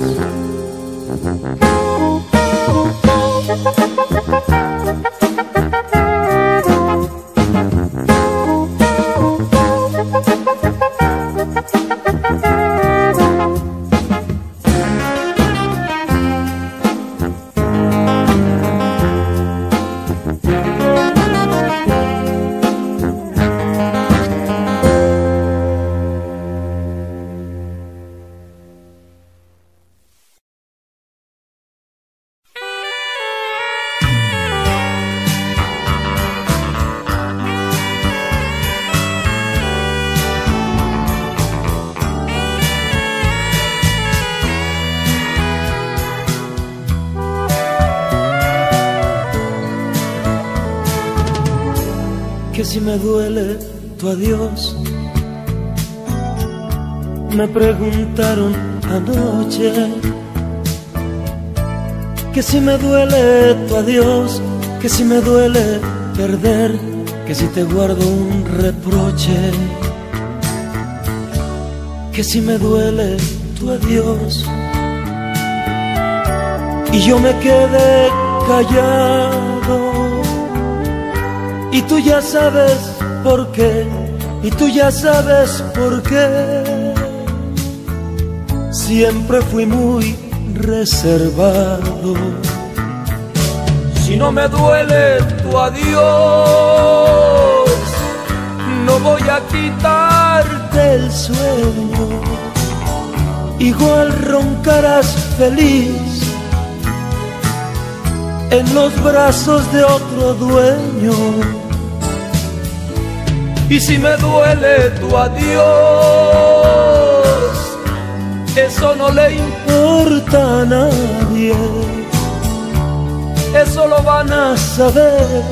Que si me duele tu adiós, me preguntaron anoche. Que si me duele tu adiós, que si me duele perder, que si te guardo un reproche. Que si me duele tu adiós y yo me quedé callado. Y tú ya sabes por qué, y tú ya sabes por qué. Siempre fui muy reservado. Si no me duele tu adiós, no voy a quitarte el sueño. Igual roncarás feliz en los brazos de otro dueño. Y si me duele tu adiós, eso no le importa a nadie. Eso lo van a saber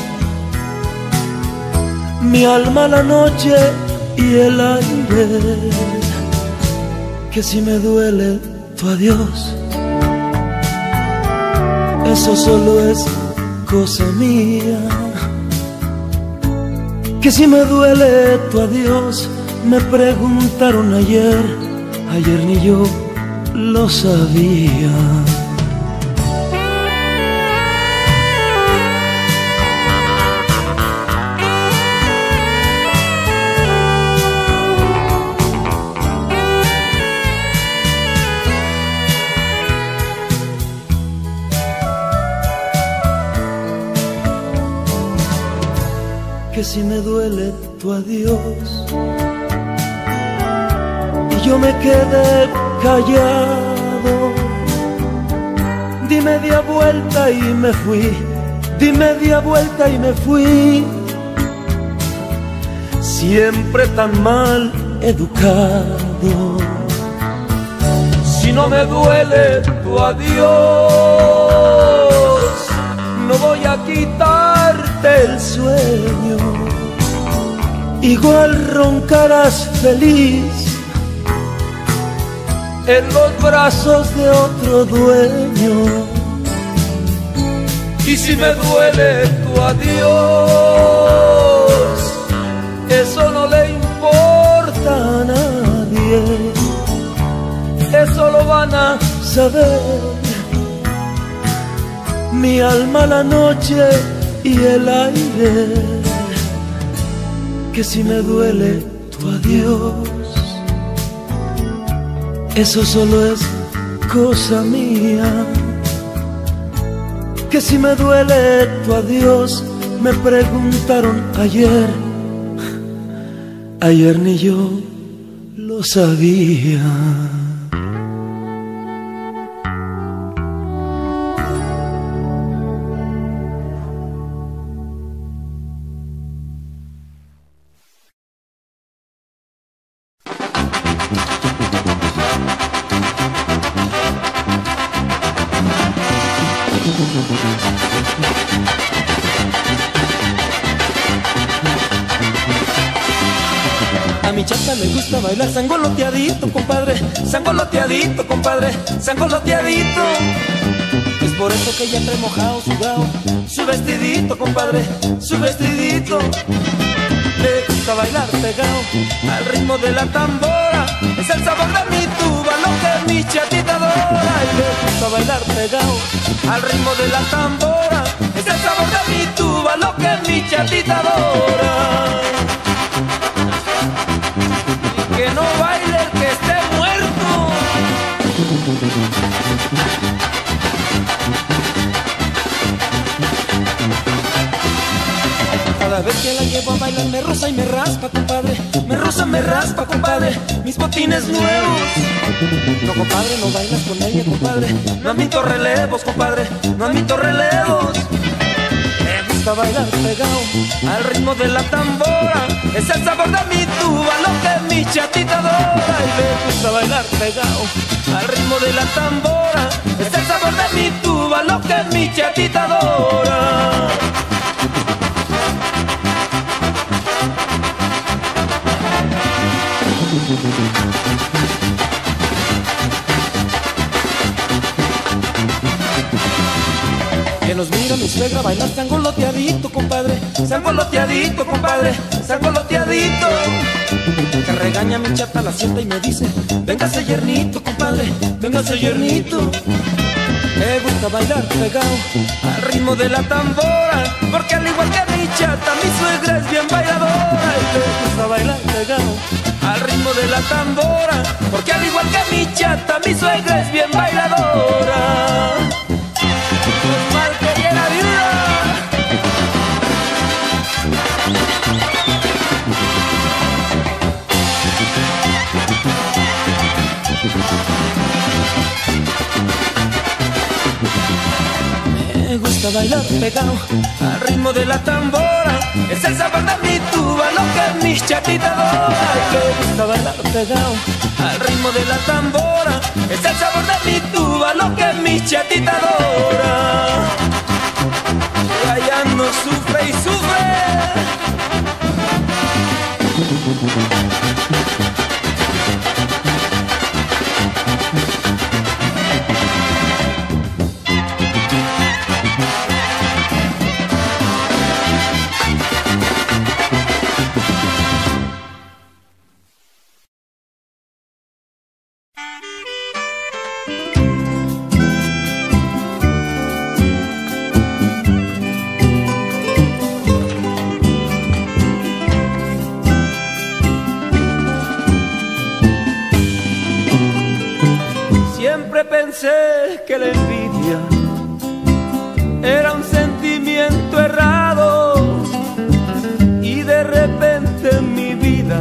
mi alma, la noche y el aire. Que si me duele tu adiós, eso solo es cosa mía. Que si me duele tu adiós, me preguntaron ayer, ayer ni yo lo sabía. Que si me duele tu adiós y yo me quedé callado, di media vuelta y me fui, di media vuelta y me fui. Siempre tan mal educado. Si no me duele tu adiós, no voy a quitarte el sueño. Igual roncarás feliz en los brazos de otro dueño. Y si me duele tu adiós, eso no le importa a nadie. Eso lo van a saber mi alma, la noche y el aire, que si me duele tu adiós, eso solo es cosa mía. Que si me duele tu adiós, me preguntaron ayer, ayer ni yo lo sabía. A mi chata le gusta bailar sangoloteadito, compadre, sangoloteadito, compadre, sangoloteadito. Es por eso que ella trae mojado, sudado, su vestidito, compadre, su vestidito. Le gusta bailar pegado al ritmo de la tambora, es el sabor de mi tuba, lo que mi chatita adora. Y le gusta bailar pegado al ritmo de la tambora, es el sabor de mi tuba, lo que mi chatita adora. Que no baile el que esté muerto. Cada vez que la llevo a bailar me roza y me raspa, compadre. Me roza, me raspa, compadre. Mis botines nuevos. No, compadre, no bailas con ella, compadre. No admito relevos, compadre. No admito relevos. Me gusta bailar pegado al ritmo de la tambora, es el sabor de mi tuba, lo que mi chatita adora. Y me gusta bailar pegado al ritmo de la tambora, es el sabor de mi tuba, lo que mi chatita adora. Que nos mira mi suegra bailar sangoloteadito, compadre, sangoloteadito, compadre, sangoloteadito. Que regaña a mi chata, la sienta y me dice, véngase yernito, compadre, véngase yernito. Me gusta bailar pegado al ritmo de la tambora, porque al igual que mi chata, mi suegra es bien bailadora. Y me gusta bailar pegado al ritmo de la tambora, porque al igual que mi chata, mi suegra es bien bailadora. Mal quería la viuda. Me gusta bailar pegado al ritmo de la tambora, es el sabor de mi tuba, lo que mis chatitas adora. Me gusta bailar pegado al ritmo de la tambora, es el sabor de mi tuba, lo que mis chatitas adora. Y allá no sufre y sufre. Pensé que la envidia era un sentimiento errado y de repente en mi vida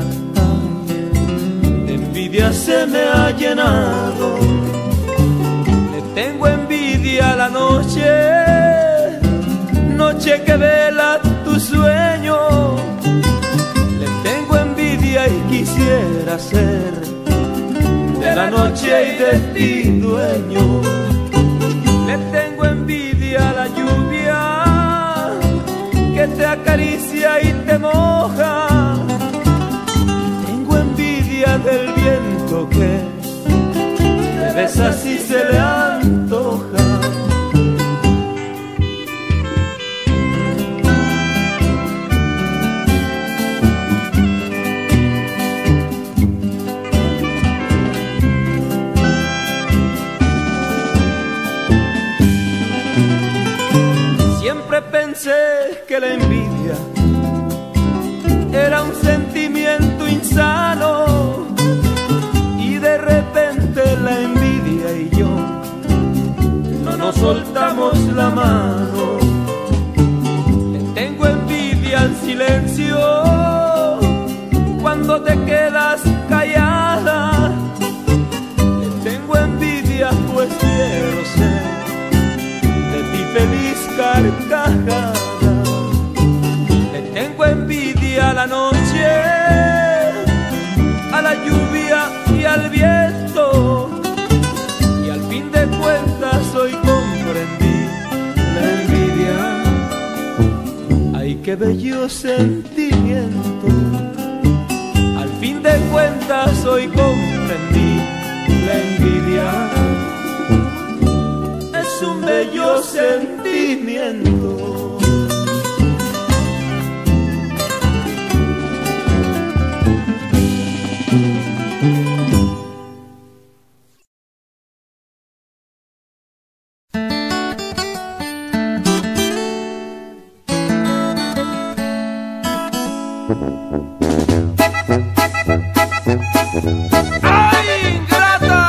de envidia se me ha llenado. Le tengo envidia a la noche, noche que vela tu sueño. Le tengo envidia y quisiera ser de la noche y de ti dueño. Le tengo envidia a la lluvia que te acaricia y te moja. Tengo envidia del viento que te besa si se le antoja. Siempre pensé que la envidia era un sentimiento insano, y de repente la envidia y yo no nos soltamos la mano. Le tengo envidia al silencio cuando te quedas callada. Le tengo envidia pues quiero ser de ti feliz carcajada. Le tengo envidia a la noche, a la lluvia y al viento, y al fin de cuentas hoy comprendí la envidia. Ay, qué bello sentimiento. Al fin de cuentas hoy comprendí la envidia. Es un bello sentimiento. ¡Ay, ingrata!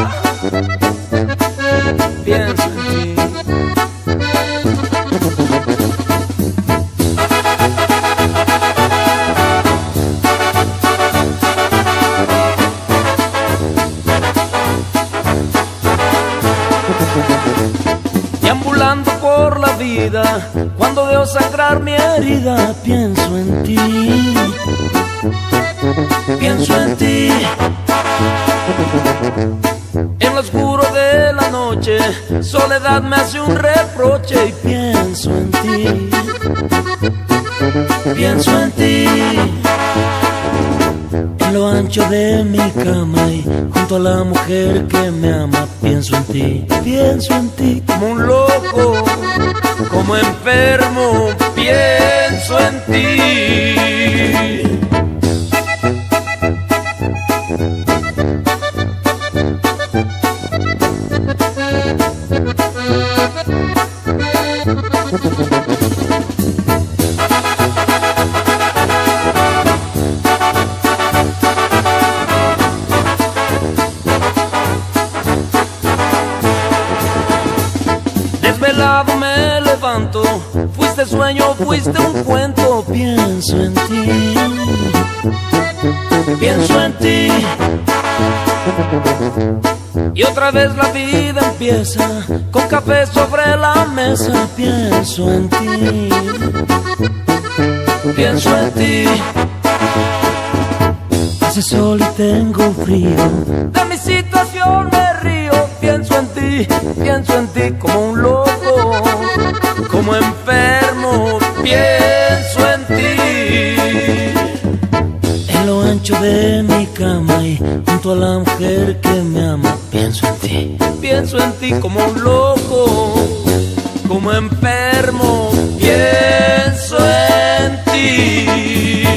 Pienso en ti. Deambulando por la vida, cuando veo sangrar mi herida, pienso en ti. Pienso en ti. En lo oscuro de la noche, soledad me hace un reproche y pienso en ti. Pienso en ti. En lo ancho de mi cama y junto a la mujer que me ama, pienso en ti. Pienso en ti como un loco, como enfermo, pienso en ti. Desvelado me levanto, fuiste sueño, fuiste un cuento, pienso en ti. Pienso en ti. Y otra vez la vida empieza, con café sobre la mesa, pienso en ti. Pienso en ti. Hace sol y tengo frío, de mi situación me río, pienso en ti, pienso en ti como un loco, como enfermo, pienso en ti. En lo ancho de mi cama y junto a la mujer que me ama, pienso en ti. Pienso en ti como un loco, como enfermo, pienso en ti.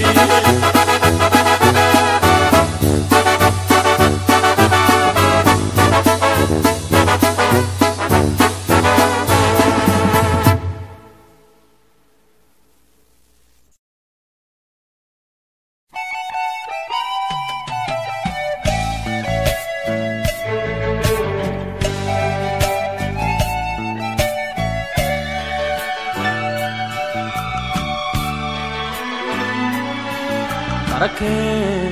¿Para qué?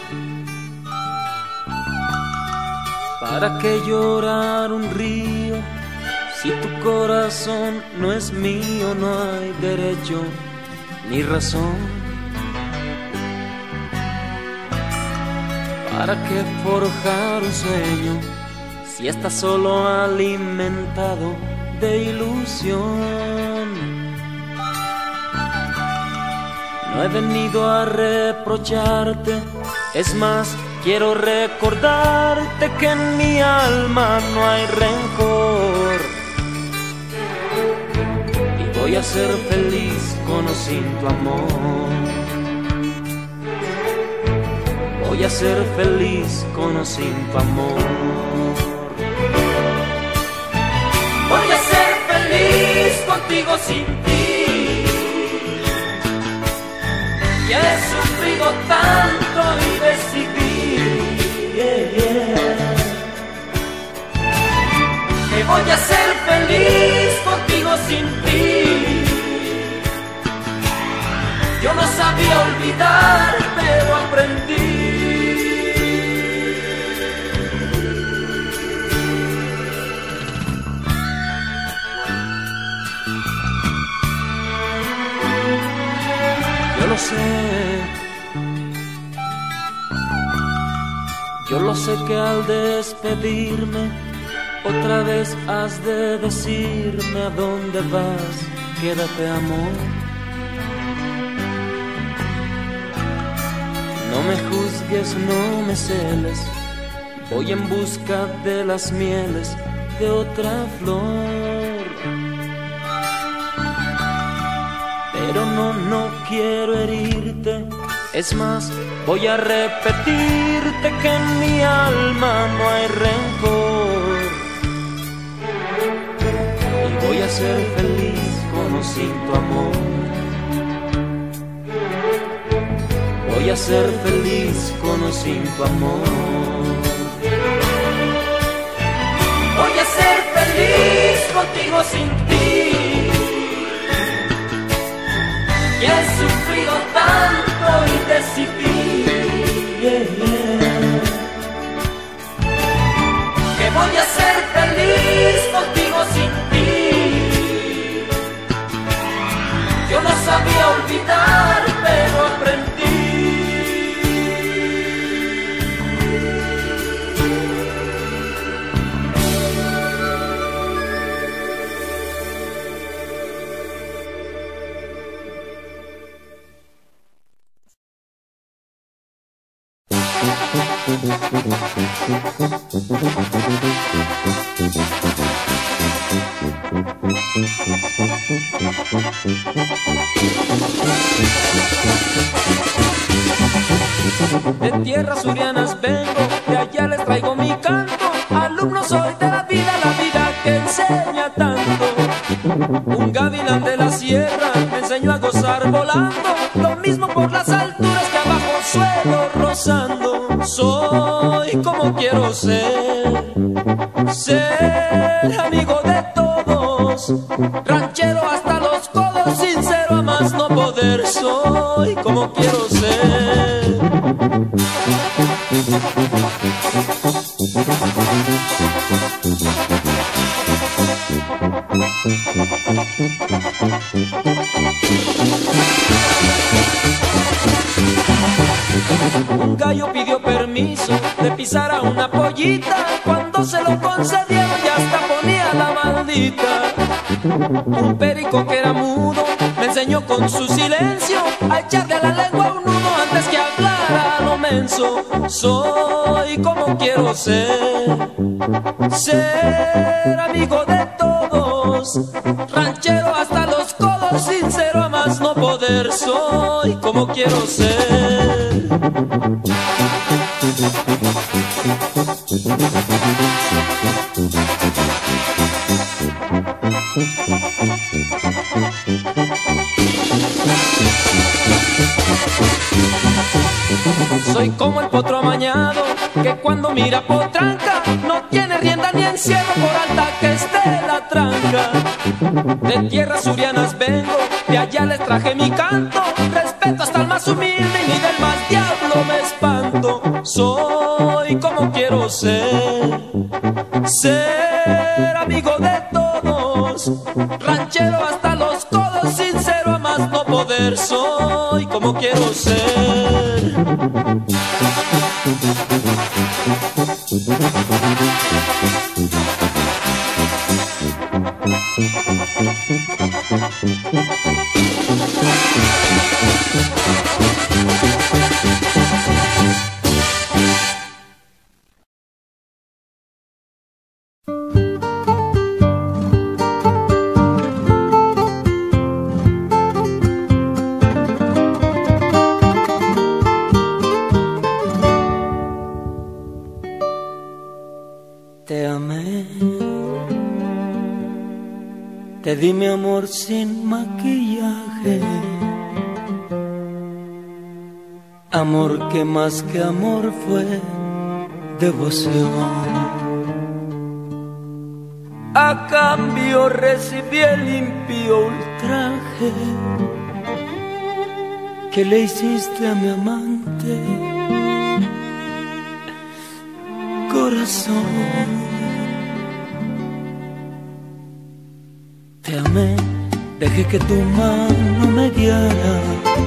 ¿Para qué llorar un río? Si tu corazón no es mío, no hay derecho ni razón. ¿Para qué forjar un sueño si está solo alimentado de ilusión? No he venido a reprocharte, es más, quiero recordarte que en mi alma no hay rencor. Y voy a ser feliz con o sin tu amor. Voy a ser feliz con o sin tu amor. Voy a ser feliz contigo contigo sin ti, y he sufrido tanto y decidí yeah, yeah, que voy a ser feliz contigo sin ti. Yo no sabía olvidar, pero aprendí. Yo lo sé, yo lo sé que al despedirme otra vez has de decirme a dónde vas, quédate amor. No me juzgues, no me celes, voy en busca de las mieles de otra flor. Pero no, no quiero herirte, es más, voy a repetirte que en mi alma no hay rencor. Y voy a ser feliz con o sin tu amor. Voy a ser feliz con o sin tu amor. Voy a ser feliz contigo sin ti. Y he sufrido tanto y decidí yeah, yeah, que voy a ser feliz contigo sin ti. Yo no sabía olvidar, pero aprendí. De tierras surianas vengo, de allá les traigo mi canto. Alumno soy de la vida, la vida que enseña tanto. Un gavilán de la sierra me enseñó a gozar volando, lo mismo por las alturas que abajo suelo rozando. Soy como quiero ser, ser amigo de todos, ranchero hasta los codos, sincero a más no poder. Soy como quiero ser. Un gallo pidió permiso de pisar a una pollita, cuando se lo concedieron ya hasta ponía la maldita. Un perico que era mudo me enseñó con su silencio a echarle a la lengua un nudo antes que hablara lo menso. Soy como quiero ser, ser amigo de todos, ranchero hasta los codos, sincero a más no poder. Soy como quiero ser. Soy como el potro amañado que cuando mira potranca no tiene rienda ni encierro por alta que esté la tranca. De tierras surianas vengo, de allá les traje mi canto. Respeto hasta el más humilde y ni del más diablo me espanto. Soy como quiero ser, ser amigo de todos, ranchero hasta los codos, sincero a más no poder. Soy como quiero ser. di mi amor sin maquillaje, amor que más que amor fue devoción. A cambio recibí el impío ultraje que le hiciste a mi amante corazón. Te amé, dejé que tu mano me guiara.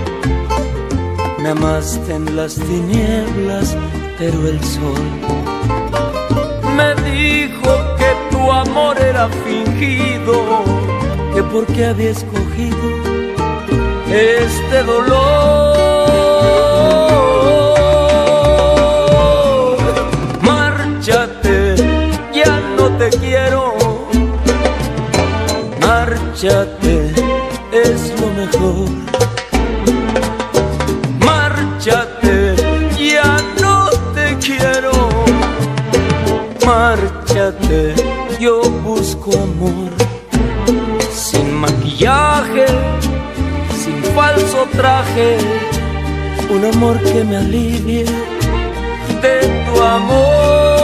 Me amaste en las tinieblas, pero el sol me dijo que tu amor era fingido, que porque había escogido este dolor. Márchate, ya no te quiero. Márchate, es lo mejor. Márchate, ya no te quiero. Márchate, yo busco amor. Sin maquillaje, sin falso traje, un amor que me alivie de tu amor.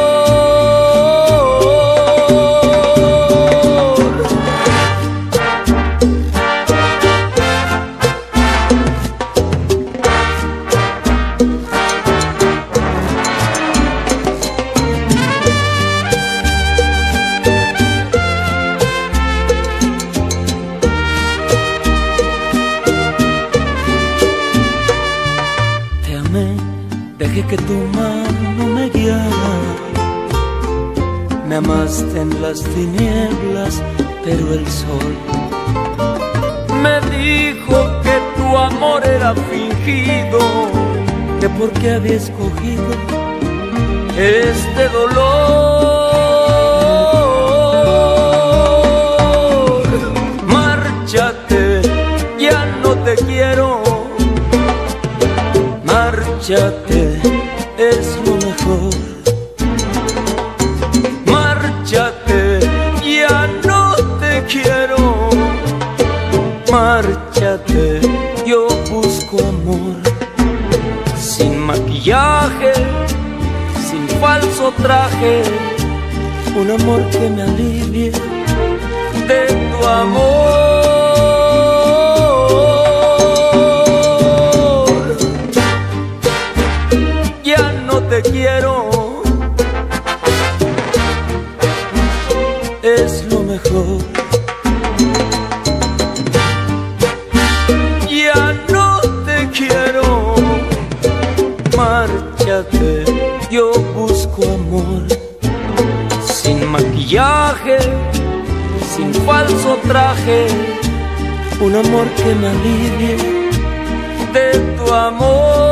Dejé que tu mano me guiara. Me amaste en las tinieblas, pero el sol me dijo que tu amor era fingido, que porque había escogido este dolor. Márchate, ya no te quiero. Márchate, es lo mejor. Márchate, ya no te quiero. Márchate, yo busco amor. Sin maquillaje, sin falso traje, un amor que me alivie de tu amor. Te quiero, es lo mejor. Ya no te quiero. Márchate, yo busco amor. Sin maquillaje, sin falso traje, un amor que me alivie de tu amor.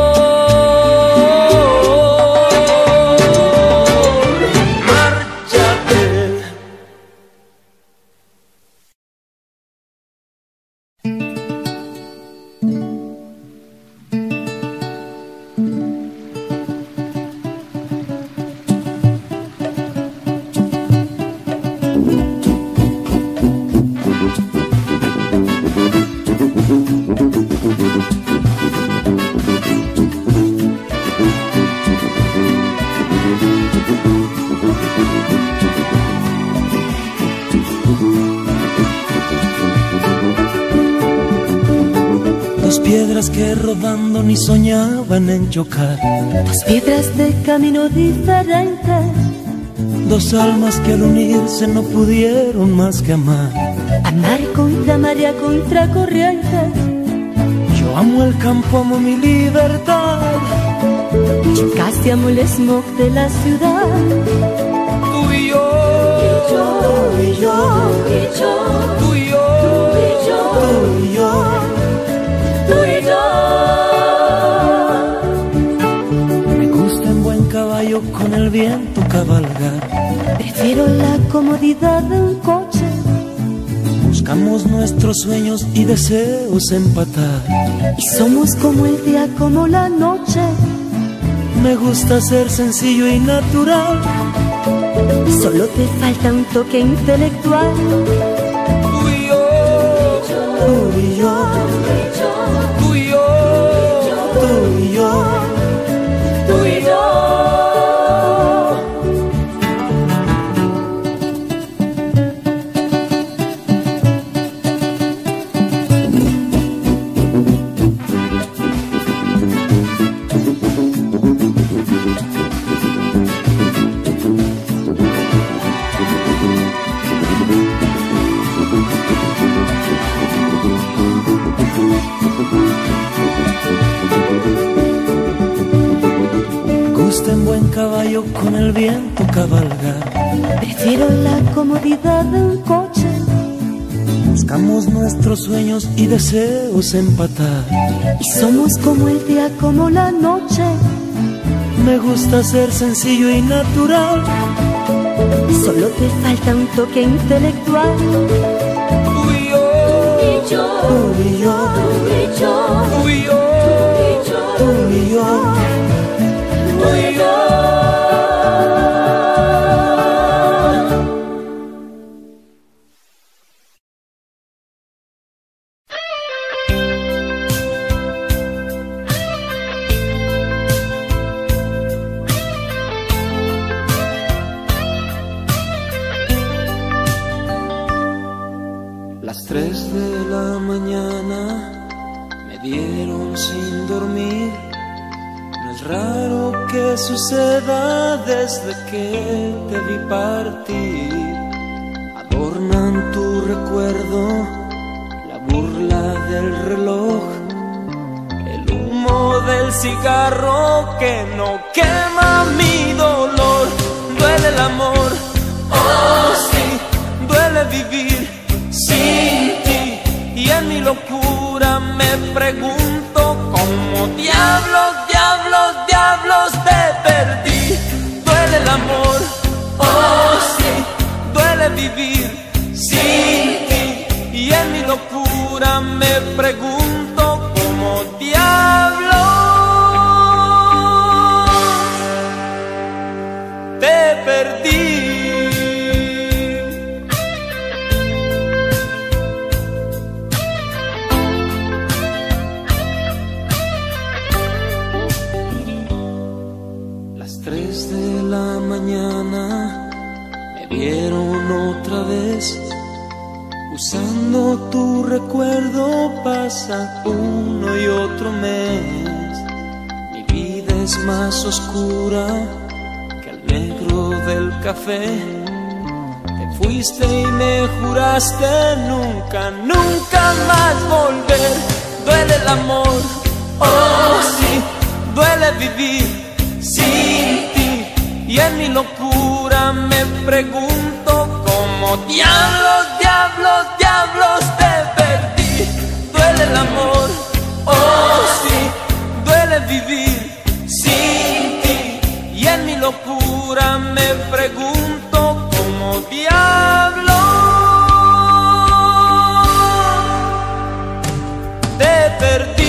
Dos piedras que rodando ni soñaban en chocar. Dos piedras de camino diferente. Dos almas que al unirse no pudieron más que amar. Amar contra marea, contra corriente. Yo amo el campo, amo mi libertad. Yo casi amo el smog de la ciudad. Tú y yo, Tú y yo, tú y yo, tú y yo, Tú y yo, tú y yo. me gusta en buen caballo con el viento cabalgar. Prefiero la comodidad de un coche. Buscamos nuestros sueños y deseos empatar. Y somos como el día, como la noche. Me gusta ser sencillo y natural. Solo te falta un toque intelectual. tú y yo, en buen caballo con el viento cabalgar. Prefiero la comodidad de un coche. Buscamos nuestros sueños y deseos empatar. Y somos como el día, como la noche. Me gusta ser sencillo y natural. Solo te falta un toque intelectual. Tú y yo, Tú y yo, Tú y yo, tú y yo, tú y yo, tú y yo, tú y yo. Las tres de la mañana me dieron sin dormir. No es raro que suceda desde que te vi partir. Adornan tu recuerdo, la burla del reloj, el humo del cigarro que no quema mi dolor. Duele el amor, oh sí, duele vivir sin ti, y en mi locura me pregunto cómo diablos, diablos, diablos te perdí. Duele el amor, oh sí, duele vivir sin ti, y en mi locura me pregunto cómo diablos te perdí. Mañana me vieron otra vez, usando tu recuerdo pasa uno y otro mes. Mi vida es más oscura que el negro del café. Te fuiste y me juraste nunca, nunca más volver. Duele el amor, oh sí, duele vivir sin ti. Y en mi locura me pregunto cómo diablos, diablos, diablos te perdí. Duele el amor, oh sí, duele vivir sin ti. Y en mi locura me pregunto cómo diablos te perdí.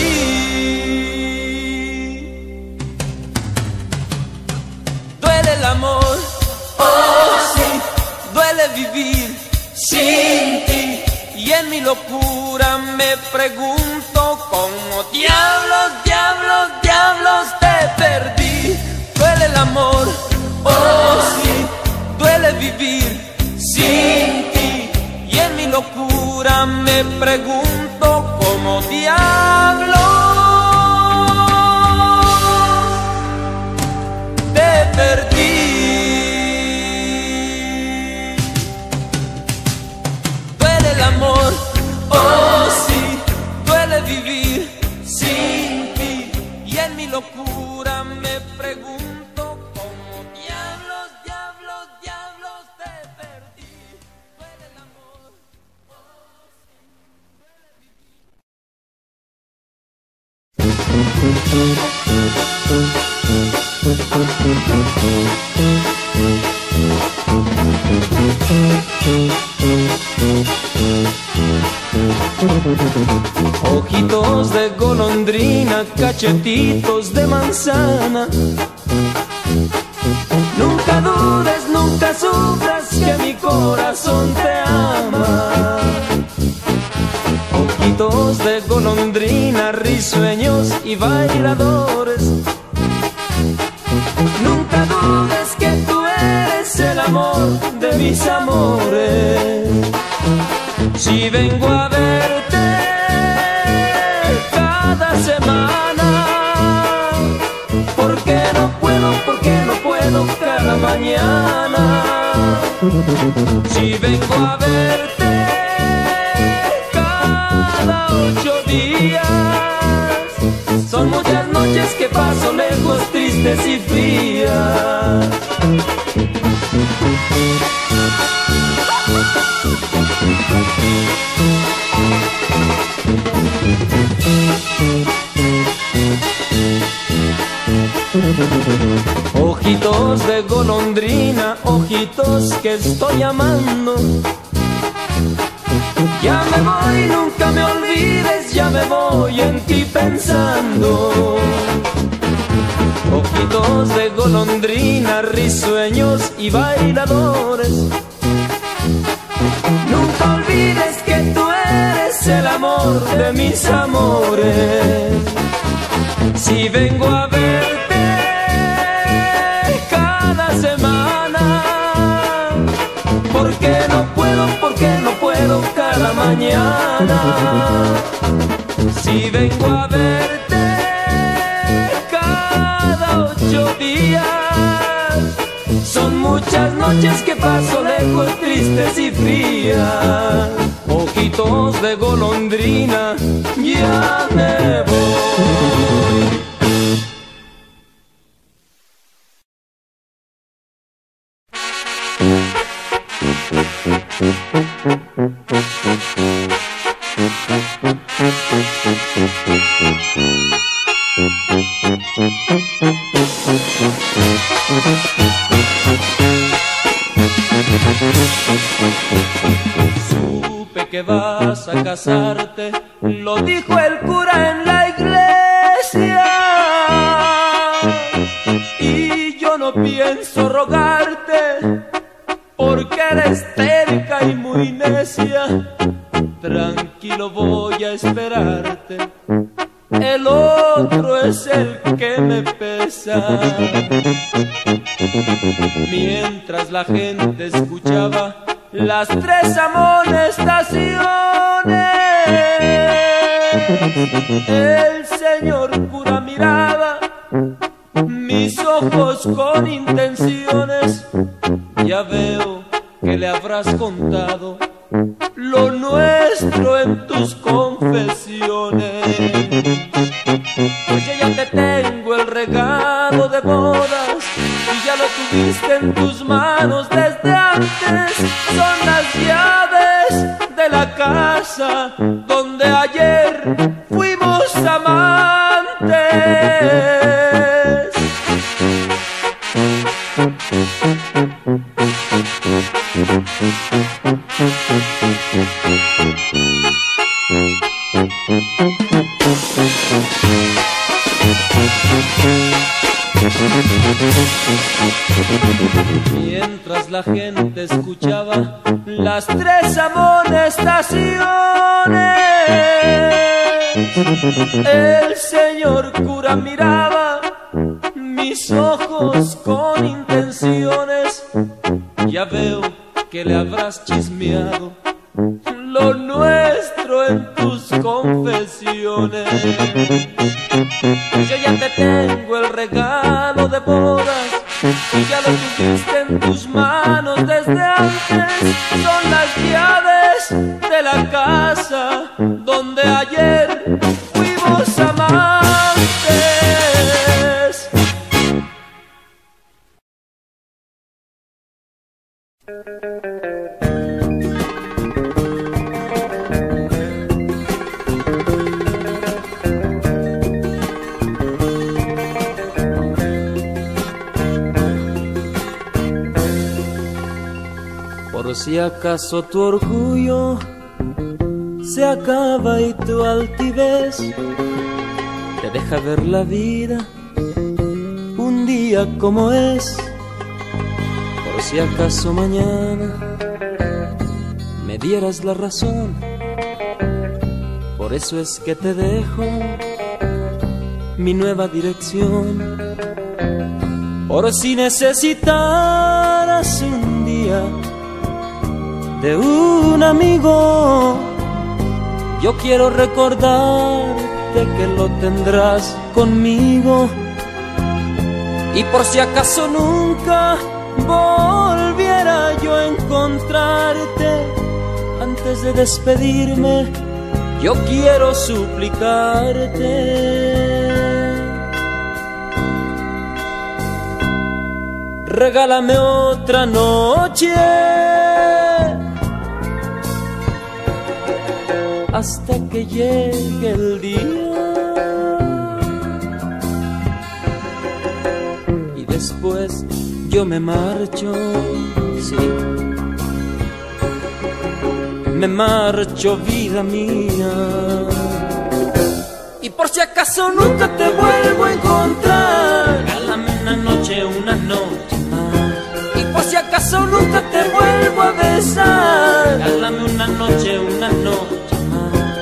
El amor, oh sí, duele vivir sin ti, y en mi locura me pregunto cómo diablos, diablos, diablos te perdí. Duele el amor, oh sí, duele vivir sin ti, y en mi locura me pregunto cómo diablos te perdí. Duele el amor, oh sí, duele vivir sin ti, y en mi locura me pregunto cómo diablos, diablos, diablos te perdí. Duele el amor, oh Ojitos de golondrina, cachetitos de manzana. Nunca dudes, nunca sufras, que mi corazón te ama. Ojitos de golondrina, risueños y bailadores. Nunca dudes que tú eres el amor de mis amores. Si vengo a verte cada semana, ¿por qué no puedo, por qué no puedo cada mañana? Si vengo a verte cada ocho días, son muchas noches que paso lejos, triste tristes y frías. Ojitos de golondrina, ojitos que estoy amando. Ya me voy, nunca me olvides, ya me voy en ti pensando. Ojitos de golondrina, risueños y bailadores. Nunca olvides que tú eres el amor de mis amores. Si vengo a verte cada semana, ¿por qué no puedo, por qué no puedo cada mañana? Si vengo a verte cada ocho días, son muchas noches que paso lejos, tristes y frías. Ojitos de golondrina, ya me voy. Supe que vas a casarte, lo dijo el cura en la iglesia, y yo no pienso rogarte, porque eres terca y muy necia. Tranquilo, voy a esperarte, el otro es el que me pesa. Mientras la gente escuchaba las tres amonestaciones, el señor cura miraba mis ojos con intenciones. Ya veo que le habrás contado lo nuestro en tus confesiones. Pues yo ya te tengo el regalo de bodas y ya lo tuviste en tus manos desde antes. Son las llaves de la casa donde ayer fuimos amantes. Mientras la gente escuchaba las tres amonestaciones, el señor cura miraba mis ojos con intenciones. Ya veo que le habrás chismeado lo nuestro en tus confesiones. Yo ya te tengo el regalo de bodas y ya lo tuviste en tus manos desde antes. Son las llaves de la casa donde ayer fuimos amantes. Por si acaso tu orgullo se acaba y tu altivez te deja ver la vida un día como es. Por si acaso mañana me dieras la razón, por eso es que te dejo mi nueva dirección. Por si necesitaras un día de un amigo, yo quiero recordarte que lo tendrás conmigo. Y por si acaso nunca volviera yo a encontrarte, antes de despedirme yo quiero suplicarte regálame otra noche hasta que llegue el día y después yo me marcho, sí, me marcho, vida mía. Y por si acaso nunca te vuelvo a encontrar, regálame una noche, una noche más. Y por si acaso nunca te vuelvo a besar, regálame una noche, una noche más.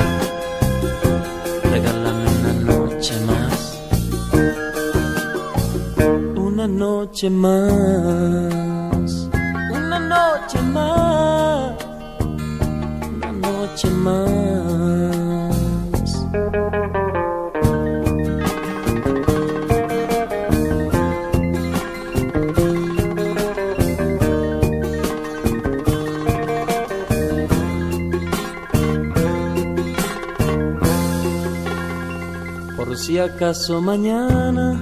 Regálame una noche más, una noche más, una noche más, una noche más. Por si acaso mañana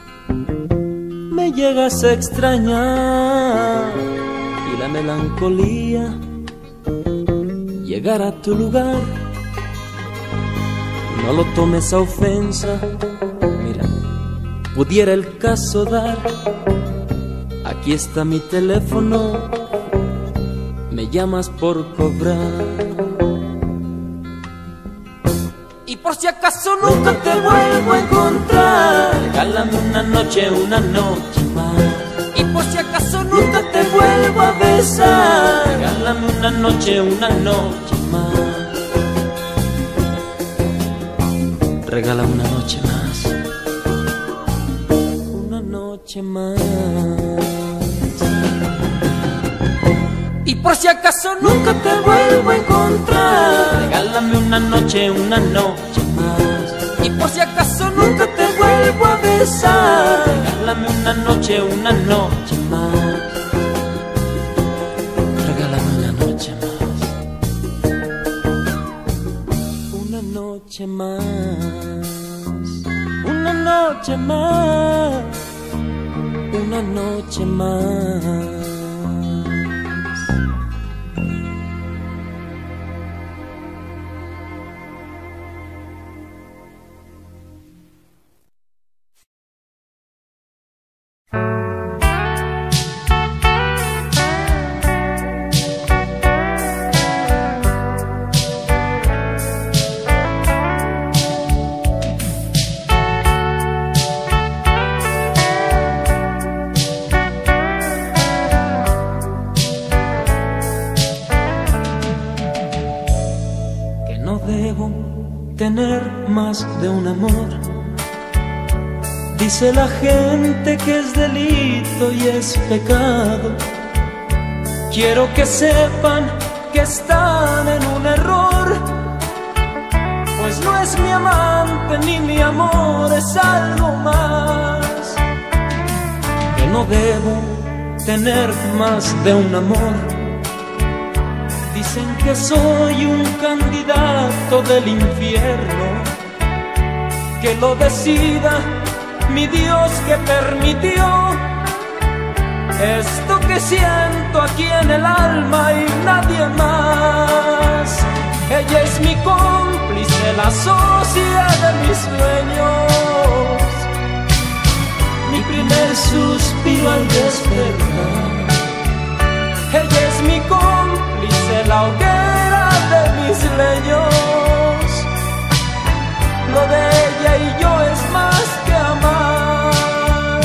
me llegas a extrañar y la melancolía llegar a tu lugar, no lo tomes a ofensa, mira, pudiera el caso dar, aquí está mi teléfono, me llamas por cobrar. Y por si acaso nunca te vuelvo a encontrar, regálame una noche, una noche más. Y por si acaso nunca te vuelvo a besar, regálame una noche, una noche más. Regálame una noche más, una noche más. Y por si acaso nunca te vuelvo a encontrar, regálame una noche, una noche más. Y por si acaso nunca te vuelvo a besar, regálame una noche, una noche más. Regálame una noche más, una noche más, una noche más, una noche más. Tener más de un amor, dice la gente que es delito y es pecado. Quiero que sepan que están en un error, pues no es mi amante ni mi amor, es algo más. Que no debo tener más de un amor. Dicen que soy un candidato del infierno, que lo decida mi Dios que permitió esto que siento aquí en el alma y nadie más. Ella es mi cómplice, la socia de mis sueños, mi primer suspiro al despertar. Ella es mi cómplice, la hoguera de mis leños. Lo de ella y yo es más que amar.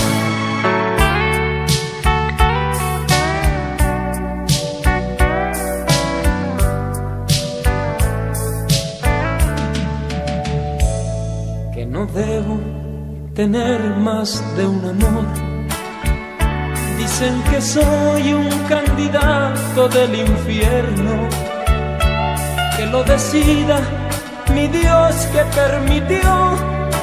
Que no debo tener más de un amor. Dicen que soy un candidato del infierno, que lo decida mi Dios que permitió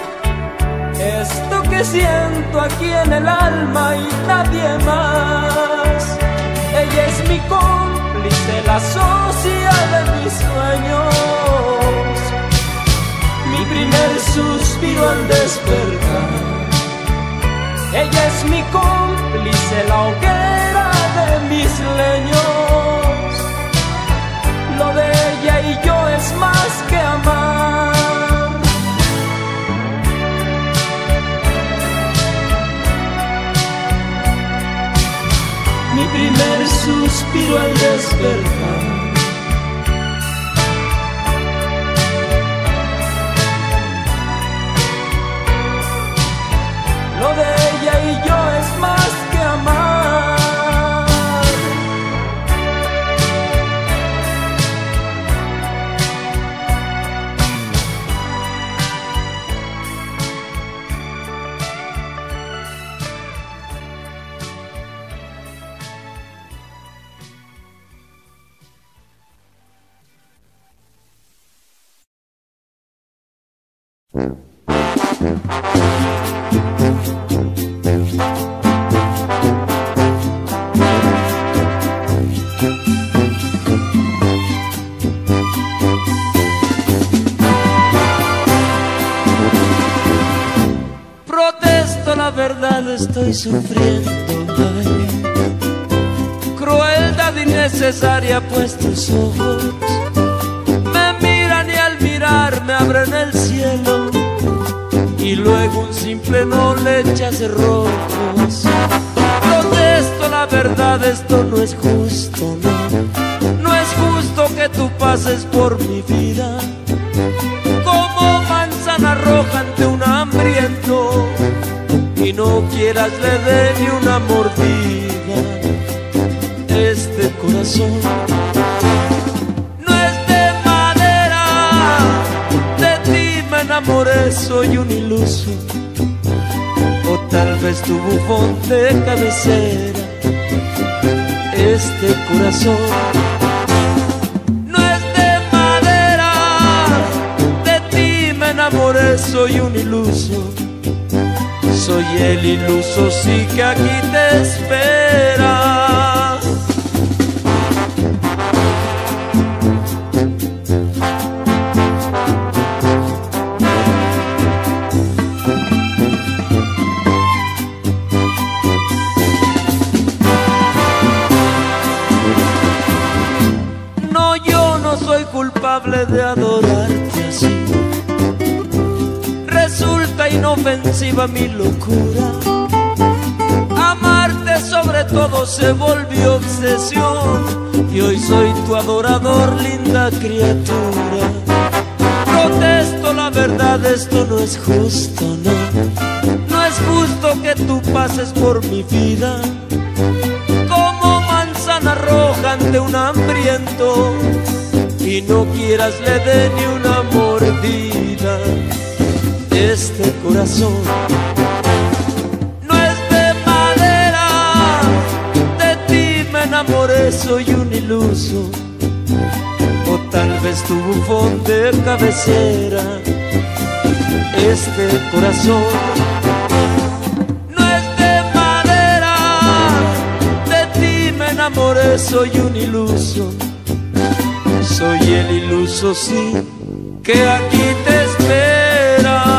esto que siento aquí en el alma y nadie más. Ella es mi cómplice, la socia de mis sueños, mi primer suspiro al despertar. Ella es mi cómplice, hice la hoguera de mis leños. Lo de ella y yo es más que amar. Mi primer suspiro al despertar, lo de ella y yo es más que amar. Protesto, la verdad estoy sufriendo, ay. Crueldad innecesaria, pues tus ojos me miran y al mirar me abren el cielo, y luego un simple no le echas rojos. Protesto, la verdad esto no es justo, no. No es justo que tú pases por mi vida como manzana roja ante un hambriento y no quieras le dé ni una mordida. Este corazón no es de madera, de ti me enamoré, soy un iluso, o tal vez tu bufón de cabecera. Este corazón no es de madera, de ti me enamoré, soy un iluso, soy el iluso, sí que aquí te espera. No, yo no soy culpable de adorarte así. Resulta inofensiva mi locura. Amarte sobre todo se volvió obsesión, y hoy soy tu adorador, linda criatura. Protesto, la verdad esto no es justo, no. No es justo que tú pases por mi vida como manzana roja ante un hambriento y no quieras le dé ni una mordida. Este corazón no es de madera, de ti me enamoré, soy un iluso, o tal vez tu bufón de cabecera. Este corazón no es de madera, de ti me enamoré, soy un iluso, soy el iluso, sí, que aquí te espera.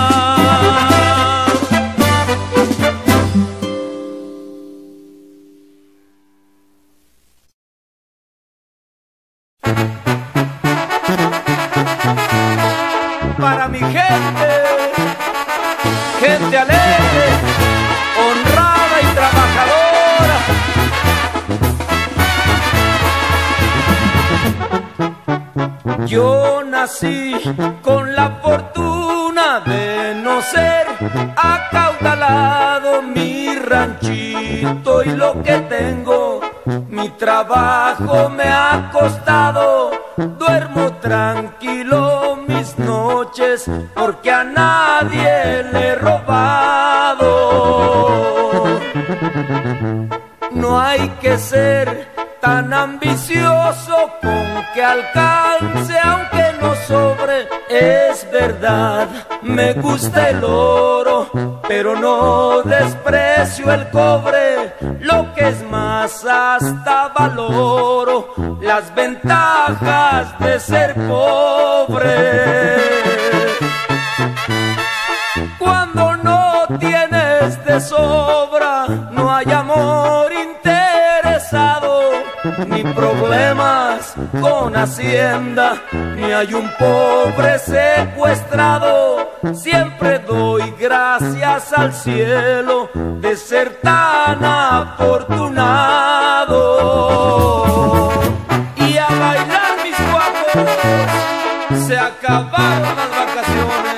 Para mi gente, gente alegre, honrada y trabajadora. Yo nací con la fortuna de no ser acaudalado, mi ranchito y lo que tengo, mi trabajo me ha costado. Duermo tranquilo mis noches porque a nadie le he robado. No hay que ser tan ambicioso con que alcance aunque no sobre. Es verdad, me gusta el oro, pero no desprecio el cobre. Lo que es más, hasta valoro las ventajas de ser pobre. Cuando no tienes de sobra, no hay amor. ni problemas con Hacienda, ni hay un pobre secuestrado. Siempre doy gracias al cielo de ser tan afortunado. Y a bailar, mis guapos, se acabaron las vacaciones.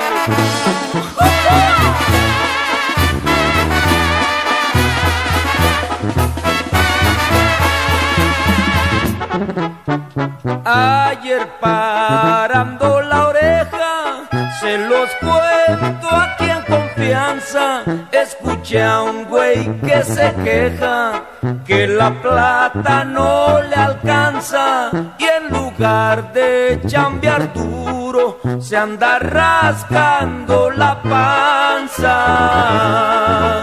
Ayer parando la oreja, se los cuento aquí en confianza. Escuché a un güey que se queja que la plata no le alcanza, y en lugar de chambear duro se anda rascando la panza.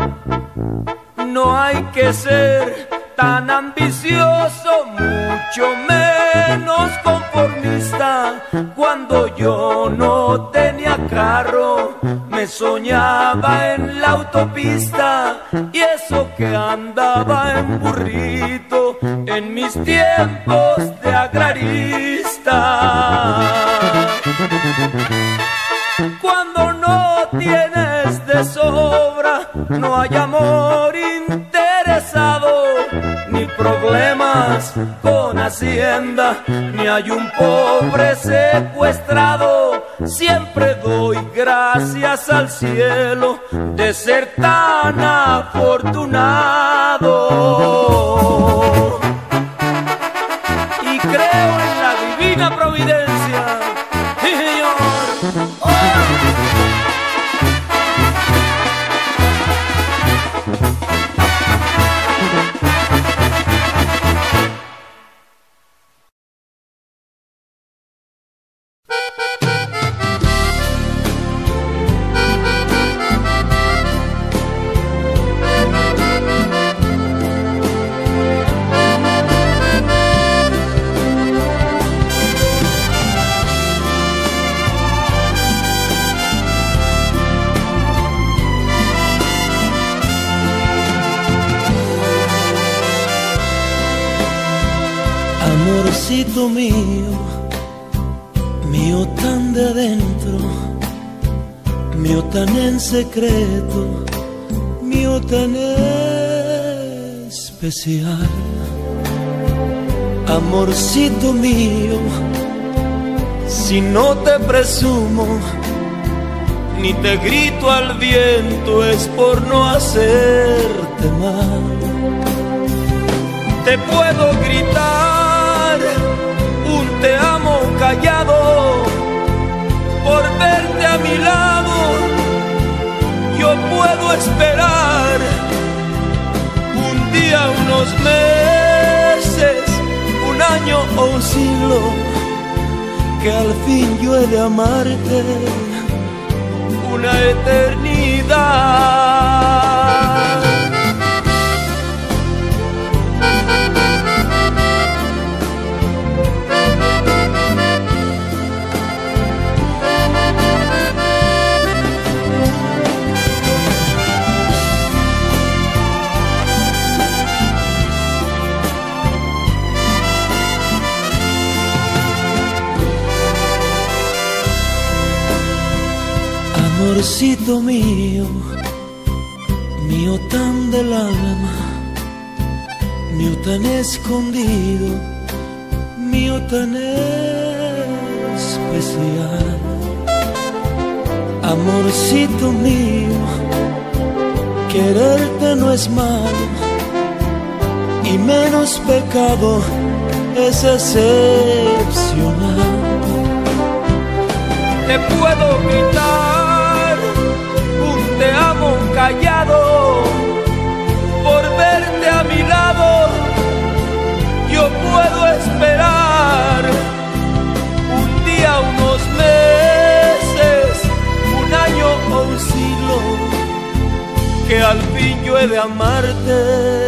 No hay que ser tan ambicioso, mucho menos conformista. Cuando yo no tenía carro, me soñaba en la autopista, y eso que andaba en burrito en mis tiempos de agrarista. Cuando no tienes de sobra, no hay amor interesado, ni problemas con Hacienda, ni hay un pobre secuestrado. Siempre doy gracias al cielo de ser tan afortunado. Y creo en la divina providencia, sí, señor. ¡Oh! Amorcito mío, mío tan de adentro, mío tan en secreto, mío tan especial. Amorcito mío, si no te presumo, ni te grito al viento, es por no hacerte mal. Te puedo gritar un te amo callado por verte a mi lado. Yo puedo esperar un día, unos meses, un año o un siglo, que al fin yo he de amarte una eternidad. Amorcito mío, mío tan del alma, mío tan escondido, mío tan especial. Amorcito mío, quererte no es malo, y menos pecado es excepcional. Te puedo gritar un te amo callado por verte a mi lado. Yo puedo esperar un día, unos meses, un año o un siglo, que al fin yo he de amarte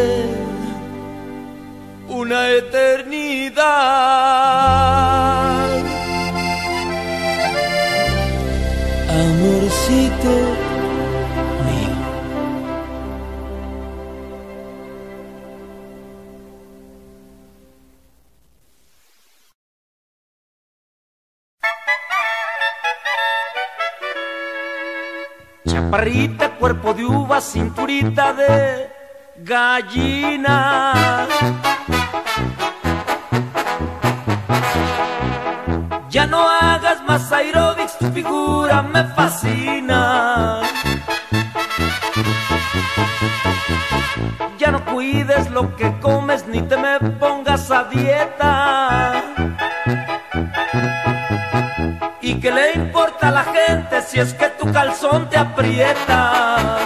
una eternidad. Amorcito mío. chaparrita, cuerpo de uva, cinturita de gallina. Ya no hagas más aeróbics, tu figura me fascina. Ya no cuides lo que comes ni te me pongas a dieta. ¿Y qué le importa a la gente si es que tu calzón te aprieta?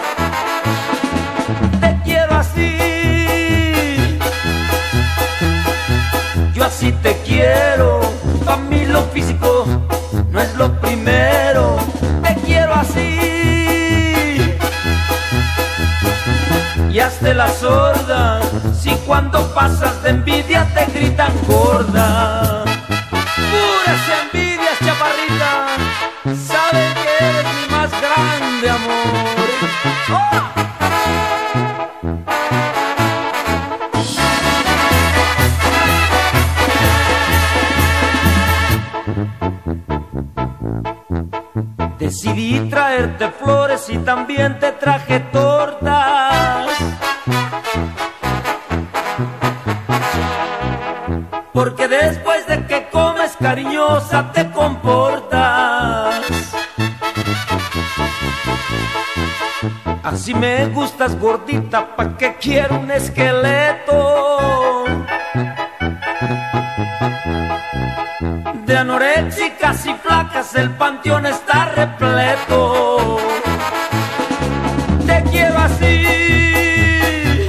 Te quiero así, yo así te quiero. Pa' mí lo físico no es lo primero. Te quiero así, y hazte la sorda si cuando pasas de envidia te gritan gorda. Puras envidias, chaparrita, saben que eres mi más grande amor. ¡Oh! Decidí traerte flores y también te traje tortas, porque después de que comes cariñosa te comportas. Así me gustas gordita, ¿pa' qué quiero un esqueleto? De anoréxicas y flacas el panteón está repleto. Te quiero así,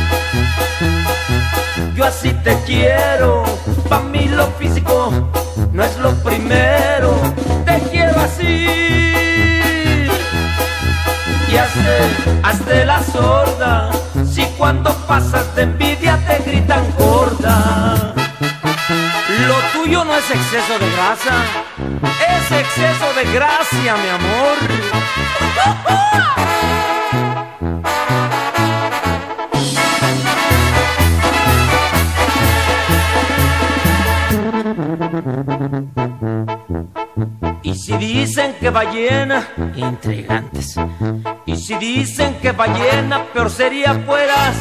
yo así te quiero. Pa' mí lo físico no es lo primero. Te quiero así, y hazte, hazte la sorda si cuando pasas de envidia te gritan gorda. Lo tuyo no es exceso de grasa, es exceso de gracia, mi amor. Y si dicen que ballena, intrigantes. Y si dicen que ballena, peor sería fueras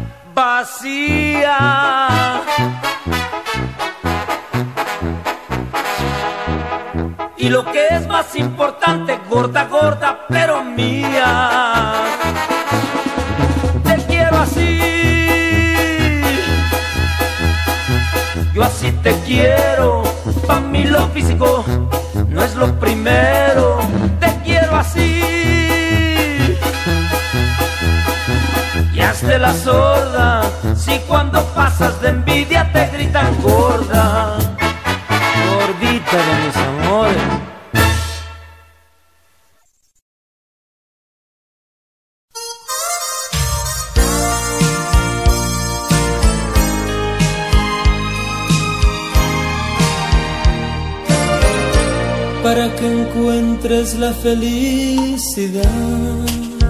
vacía. Y lo que es más importante, gorda, gorda, pero mía. Te quiero así, yo así te quiero. Pa' mí lo físico no es lo primero. Te quiero así, y hazte la sorda si cuando pasas de envidia te gritan gorda. Gordita de mis amores. Para que encuentres la felicidad,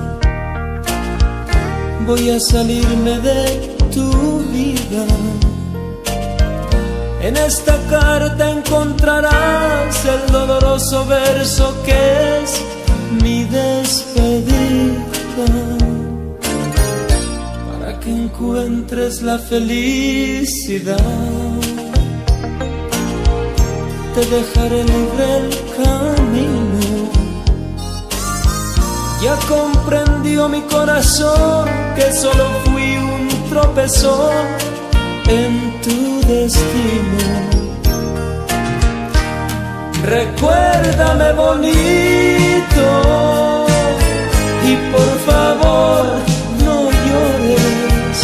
voy a salirme de tu vida. En esta carta encontrarás el doloroso verso que es mi despedida. Para que encuentres la felicidad, te dejaré libre el camino. Ya comprendió mi corazón que solo fui un tropezón en tu destino. Recuérdame bonito y por favor no llores.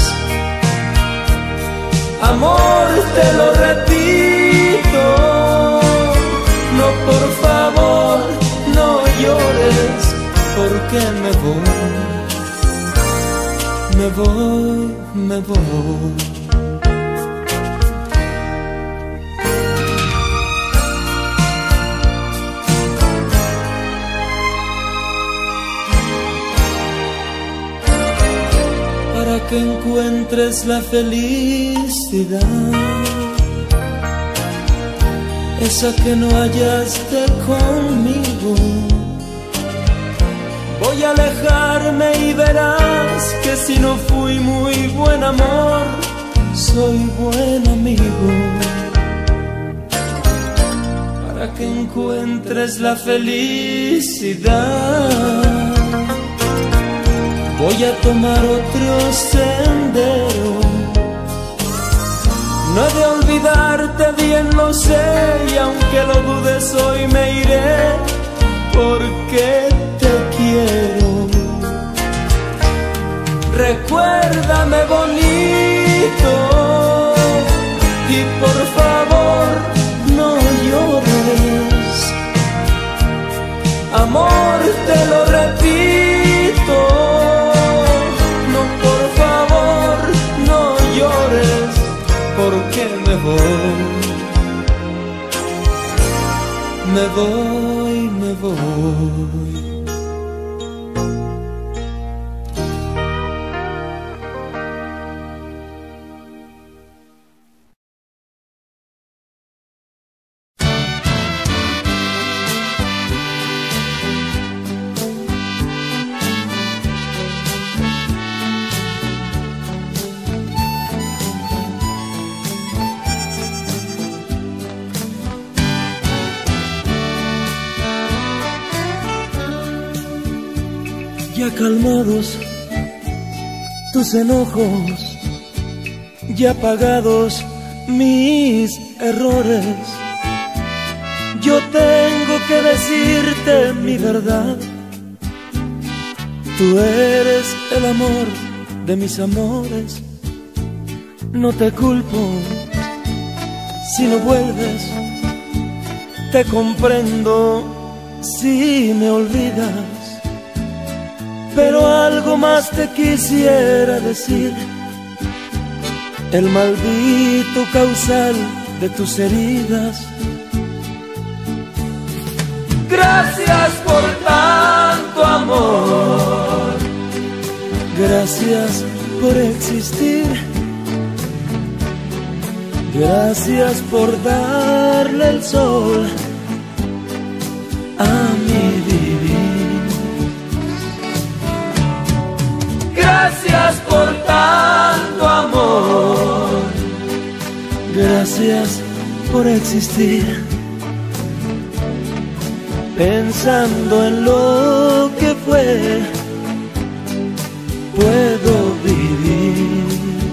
Amor, te lo repito, no, por favor no llores, porque me voy, me voy, me voy. Para que encuentres la felicidad, esa que no hallaste conmigo, voy a si no fui muy buen amor, soy buen amigo. Para que encuentres la felicidad, voy a tomar otro sendero. No he de olvidarte, bien lo sé, y aunque lo dudes hoy me iré, porque te quiero. Recuérdame bonito y por favor no llores. Amor, te lo repito, no, por favor no llores, porque me voy, me voy, me voy. Ya calmados tus enojos, ya pagados mis errores, yo tengo que decirte mi verdad. Tú eres el amor de mis amores, no te culpo si no vuelves, te comprendo si me olvidas. Pero algo más te quisiera decir, el maldito causal de tus heridas. Gracias por tanto amor, gracias por existir, gracias por darle el sol a mi vivir. Gracias por tanto amor, gracias por existir, pensando en lo que fue, puedo vivir.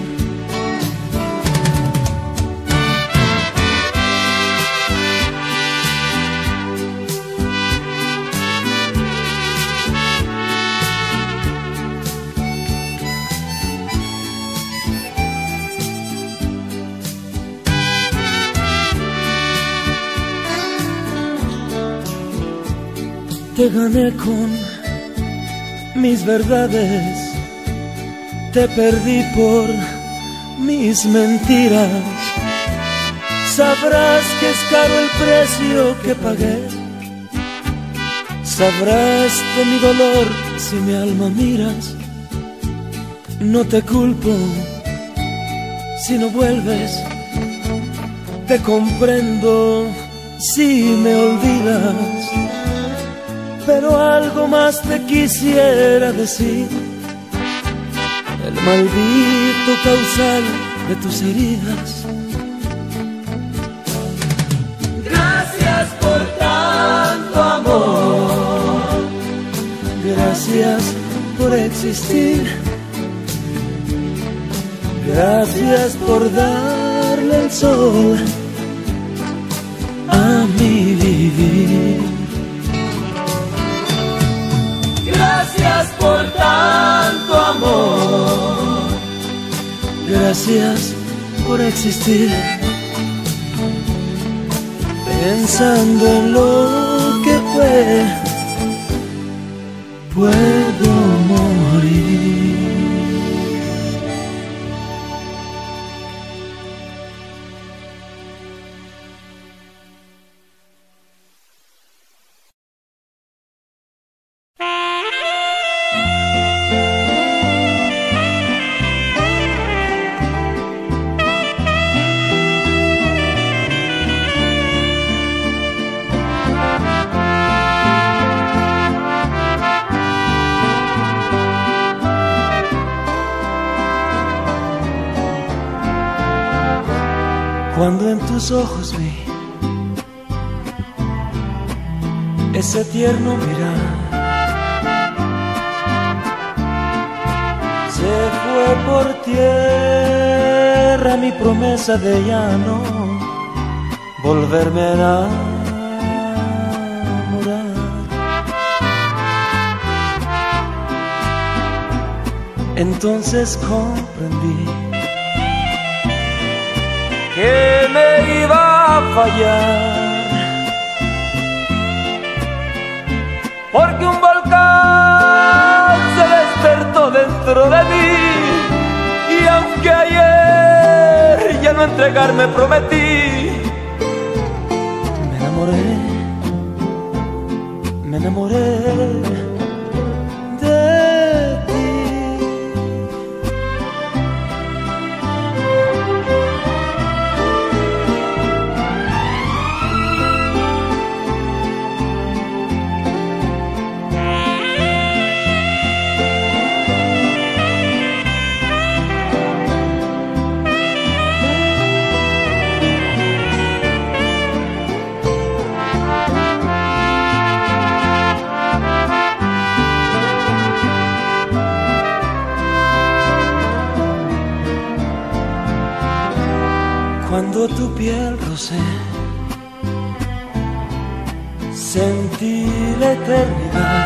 Te gané con mis verdades, te perdí por mis mentiras. Sabrás que es caro el precio que pagué, sabrás de mi dolor si mi alma miras. No te culpo si no vuelves, te comprendo si me olvidas. Pero algo más te quisiera decir, el maldito causal de tus heridas. Gracias por tanto amor, gracias por existir, gracias por darle el sol a mi vivir. Gracias por tanto amor, gracias por existir, pensando en lo que fue, puedo morir. tus ojos vi ese tierno mirar. Se fue por tierra mi promesa de ya no volverme a enamorar. Entonces comprendí que me iba a fallar, porque un volcán se despertó dentro de mí, y aunque ayer ya no entregarme prometí, me enamoré, me enamoré de ti. Cuando tu piel rocé, sentí la eternidad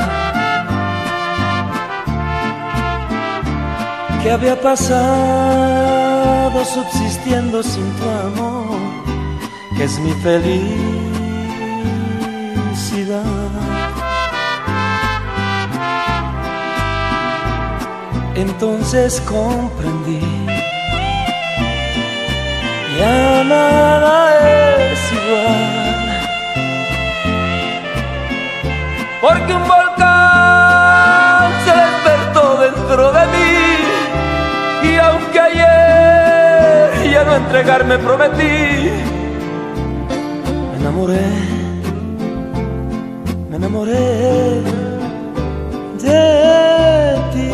que había pasado subsistiendo sin tu amor, que es mi felicidad. Entonces comprendí, ya nada es igual, porque un volcán se despertó dentro de mí, y aunque ayer ya no entregarme prometí, me enamoré, me enamoré de ti.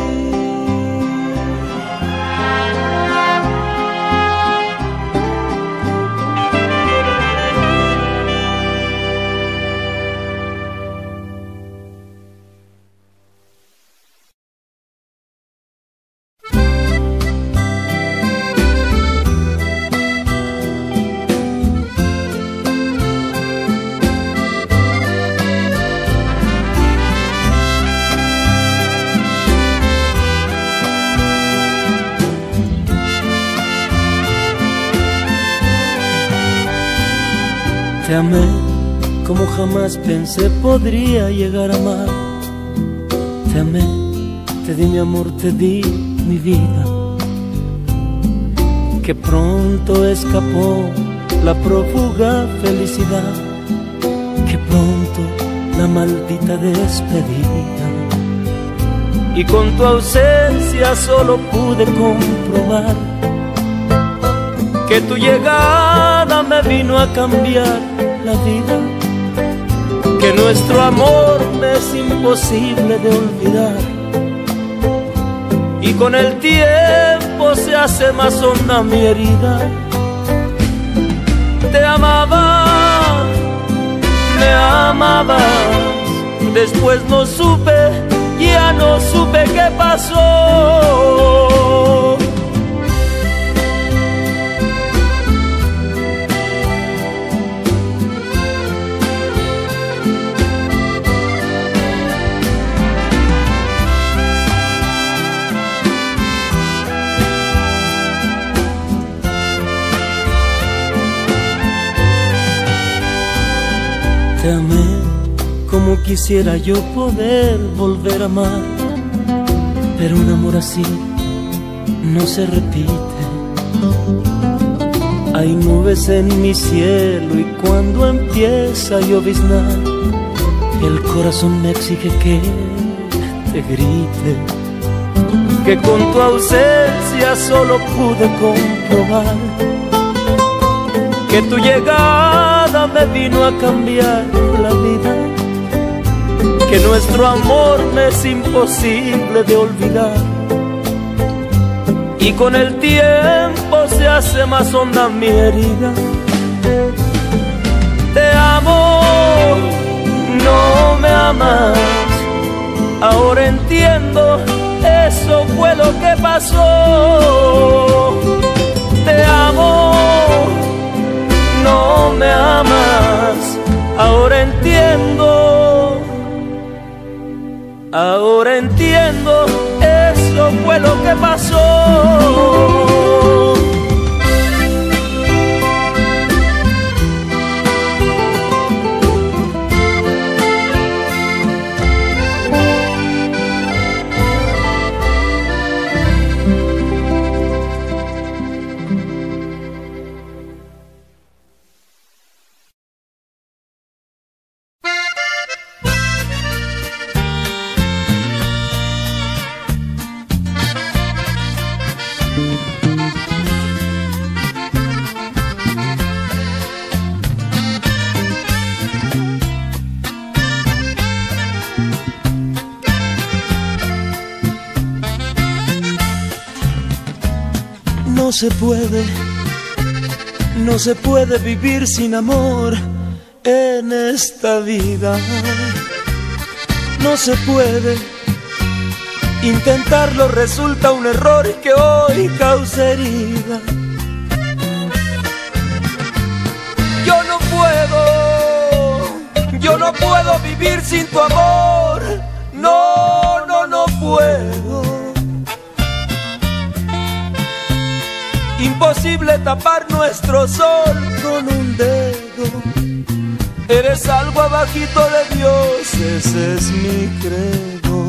Te amé como jamás pensé podría llegar a amar. Te amé, te di mi amor, te di mi vida, que pronto escapó la prófuga felicidad, que pronto la maldita despedida. Y con tu ausencia solo pude comprobar que tu llegada me vino a cambiar la vida, que nuestro amor me es imposible de olvidar, y con el tiempo se hace más honda mi herida. Te amaba, me amabas, después no supe, ya no supe qué pasó. Te amé como quisiera yo poder volver a amar, pero un amor así no se repite. Hay nubes en mi cielo y cuando empieza a lloviznar, el corazón me exige que te grite, que con tu ausencia solo pude comprobar que tu llegada me vino a cambiar la vida, que nuestro amor me es imposible de olvidar, y con el tiempo se hace más honda mi herida. amo, no me amas. Ahora entiendo, eso fue lo que pasó. Te amo, no me amas. Ahora entiendo, ahora entiendo, eso fue lo que pasó. No se puede, no se puede vivir sin amor en esta vida. No se puede, intentarlo resulta un error que hoy causa herida. Yo no puedo, yo no puedo vivir sin tu amor. No, no, no puedo. Imposible tapar nuestro sol con un dedo. Eres algo abajito de Dios, ese es mi credo.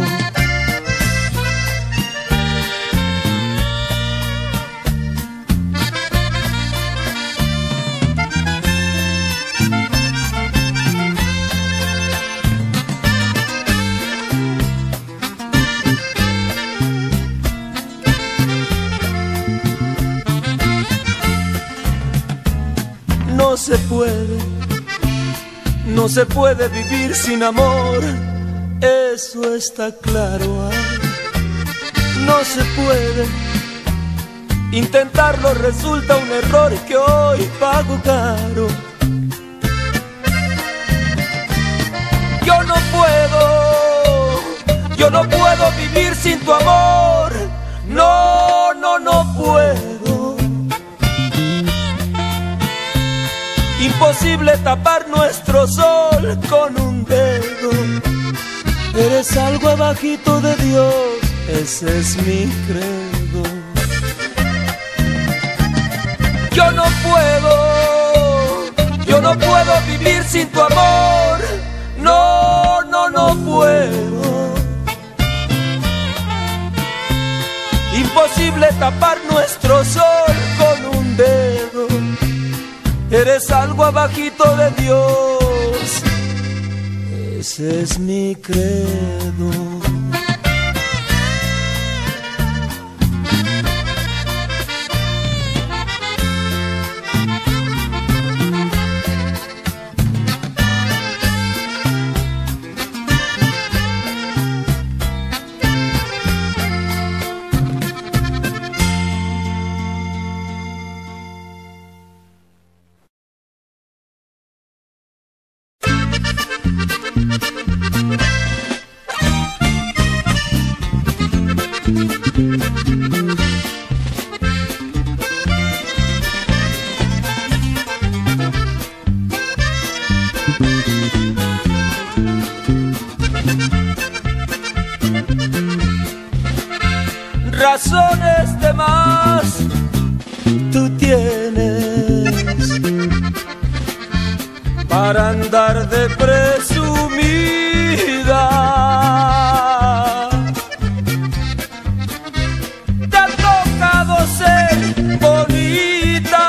No se puede, no se puede vivir sin amor, eso está claro. Ay, no se puede, intentarlo resulta un error que hoy pago caro. Yo no puedo, yo no puedo vivir sin tu amor. No, no, no puedo. Imposible tapar nuestro sol con un dedo. Eres algo abajito de Dios, ese es mi credo. Yo no puedo, yo no puedo vivir sin tu amor. No, no, no puedo. Imposible tapar nuestro sol con un dedo. Eres algo abajito de Dios, ese es mi credo. Razones de más tú tienes para andar de presumida. Te ha tocado ser bonita,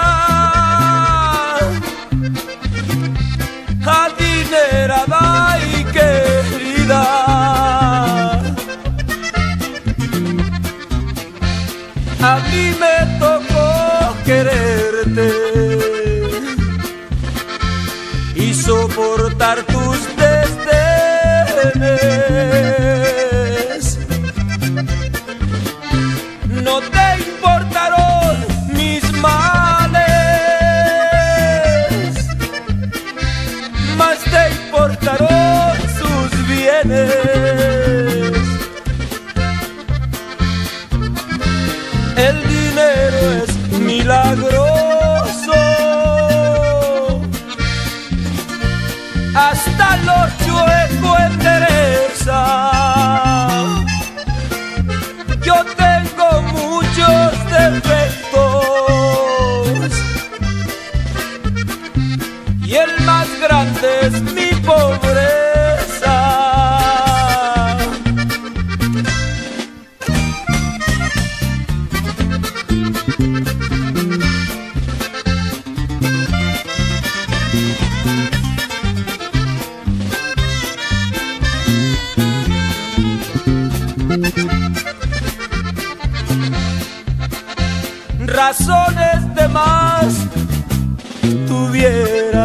adinerada y querida. A mí me tocó quererte y soportar tus desdenes. No te importaron mis males, El dinero es milagroso, hasta los chuecos endereza. Yo tengo muchos defectos y el más grande es mi pobreza. Razones de más tuviera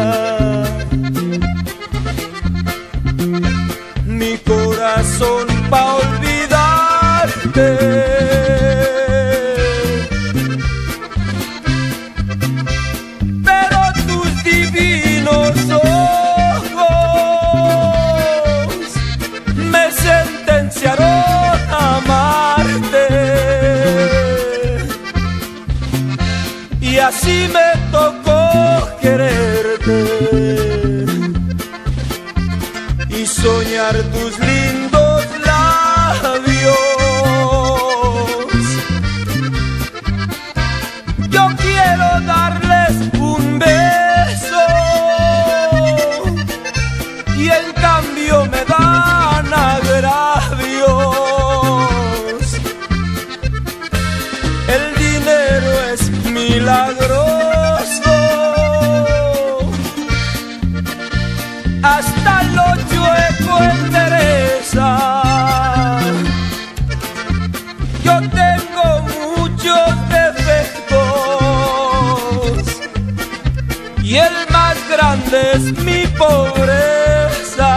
mi corazón pa' olvidarte, pero tus divinos ojos me sentenciaron a amarte. Y así me tocó quererte y soñar tus lindos labios. Yo quiero darles un beso y en cambio me dan agravios. El dinero es milagroso, hasta lo chueco endereza. Yo tengo muchos defectos y el más grande es mi pobreza.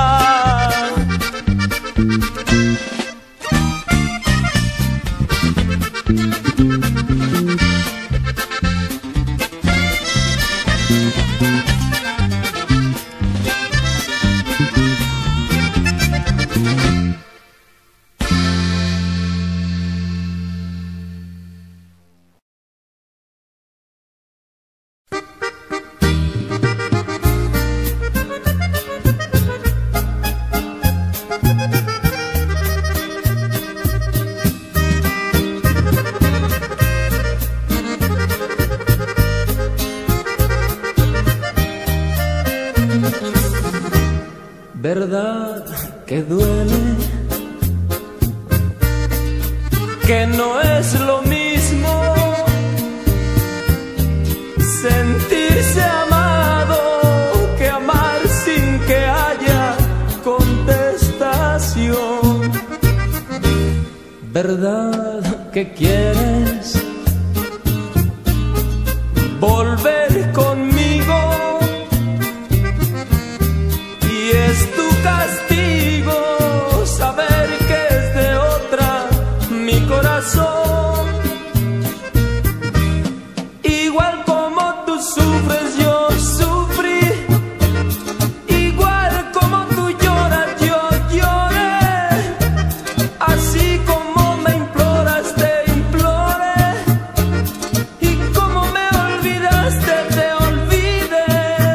Verdad que duele, que no es lo mismo sentirse amado que amar sin que haya contestación. Verdad que quieres volver conmigo y es tu castigo saber que es de otra mi corazón. Igual como tú sufres yo sufrí, igual como tú lloras yo lloré, así como me imploras te imploré, y como me olvidaste te olvidé.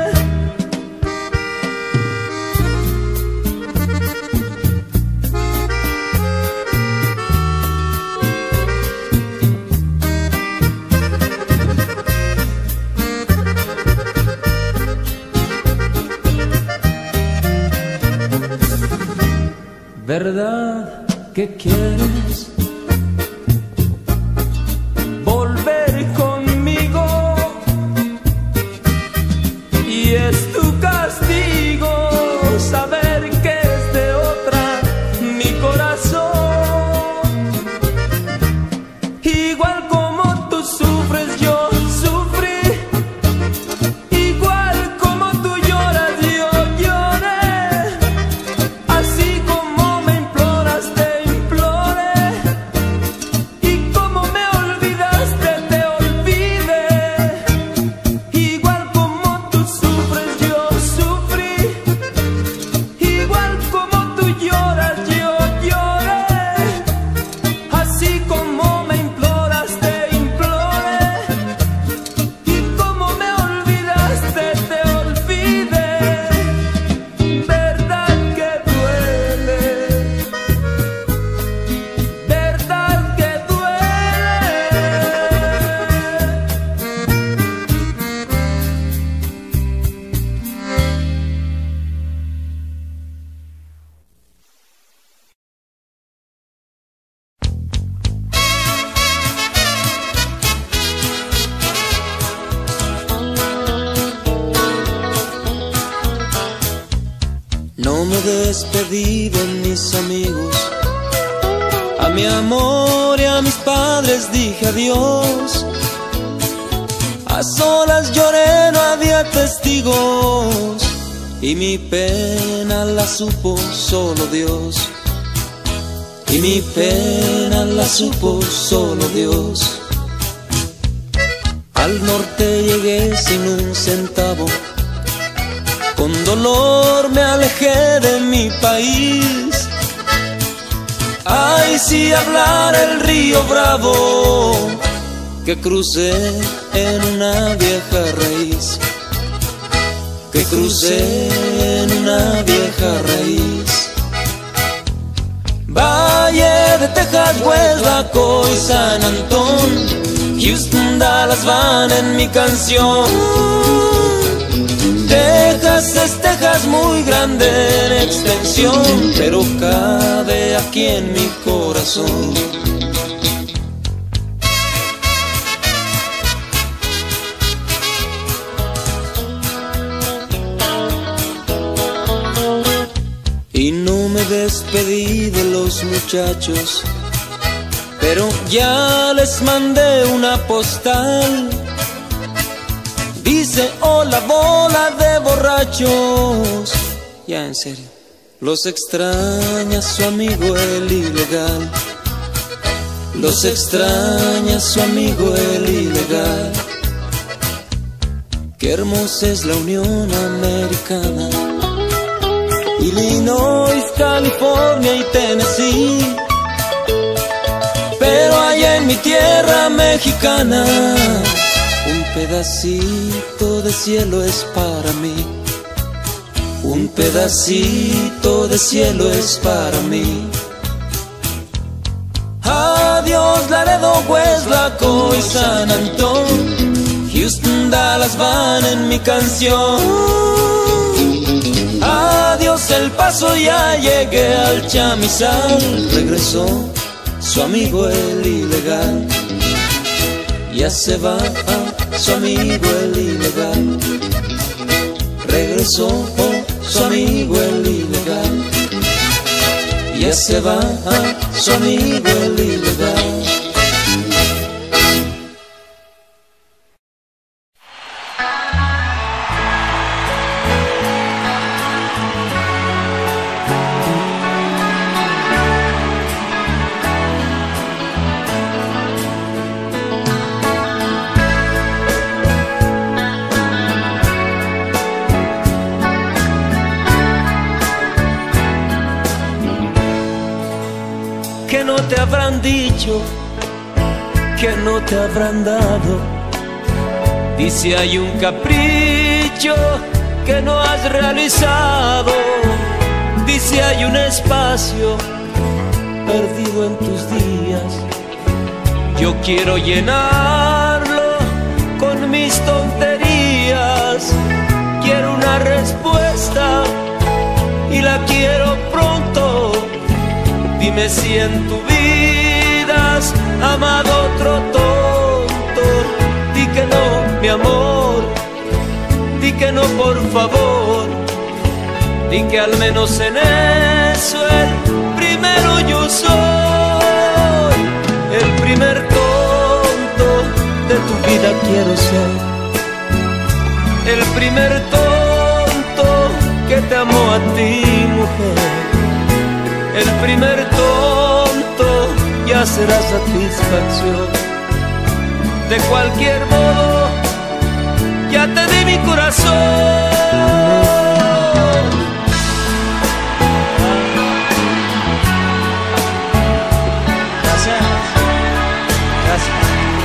¿Verdad que quieres volver conmigo? Y es tu castigo saber que es de otra mi corazón. Igual como tú sufres yo sufrí, igual como tú lloras yo lloré, así como me imploras te imploré, despedí de mis amigos, a mi amor y a mis padres dije adiós. A solas lloré, no había testigos, y mi pena la supo solo Dios. Y mi pena la supo solo Dios. Al norte llegué sin un centavo, con dolor me alejé de mi país. Ay, si hablara el río Bravo, que crucé en una vieja raíz, que crucé en una vieja raíz. Valle de Texas, Hueslaco y San Antón, Houston, Dallas van en mi canción. Texas es Texas, muy grande en extensión, pero cabe aquí en mi corazón. Y no me despedí de los muchachos, pero ya les mandé una postal. Dice: hola, bola de borrachos. Ya en serio, los extraña su amigo el ilegal. Los extraña su amigo el ilegal. Qué hermosa es la Unión Americana. Illinois, California y Tennessee, pero allá en mi tierra mexicana, un pedacito de cielo es para mí. Un pedacito de cielo es para mí. Adiós Laredo, Hueslaco y San Antón, Houston, Dallas van en mi canción. Adiós El Paso, ya llegué al Chamizal. Regresó su amigo el ilegal. Ya se va su amigo el ilegal. Regresó su amigo el ilegal. Ya se va su amigo el ilegal. ¿Qué no te habrán dicho? ¿Qué no te habrán dado? Dice hay un capricho que no has realizado. Dice hay un espacio perdido en tus días. Yo quiero llenarlo con mis tonterías. Quiero una respuesta y la quiero pronto. Dime si en tu vida has amado otro tonto. Di que no, mi amor. Di que no, por favor. Di que al menos en eso el primero yo soy. El primer tonto de tu vida quiero ser. El primer tonto que te amó a ti, mujer. El primer tonto ya será satisfacción. De cualquier modo, ya te di mi corazón. Gracias. Gracias.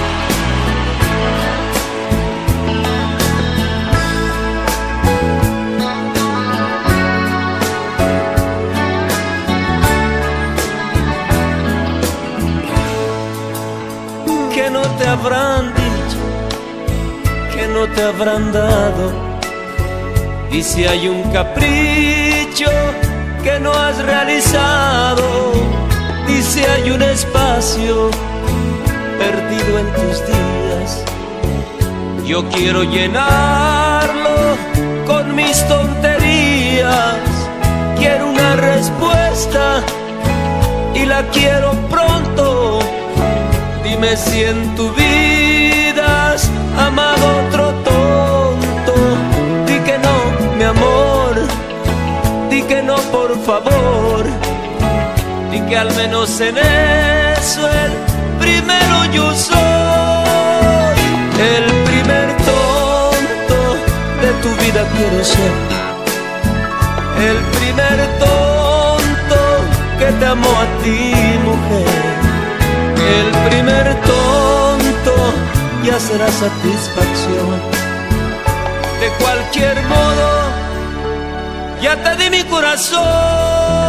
¿Qué no te habrán dicho? ¿Qué no te habrán dado? Dice hay un capricho que no has realizado. Dice hay un espacio perdido en tus días. Yo quiero llenarlo con mis tonterías. Quiero una y la quiero pronto. Dime si en tu vida has amado otro tonto. Di que no, mi amor, di que no, por favor. Di que al menos en eso el primero yo soy. El primer tonto de tu vida quiero ser. El primer tonto que te amó a ti, mujer. El primer tonto ya será satisfacción. De cualquier modo, ya te di mi corazón.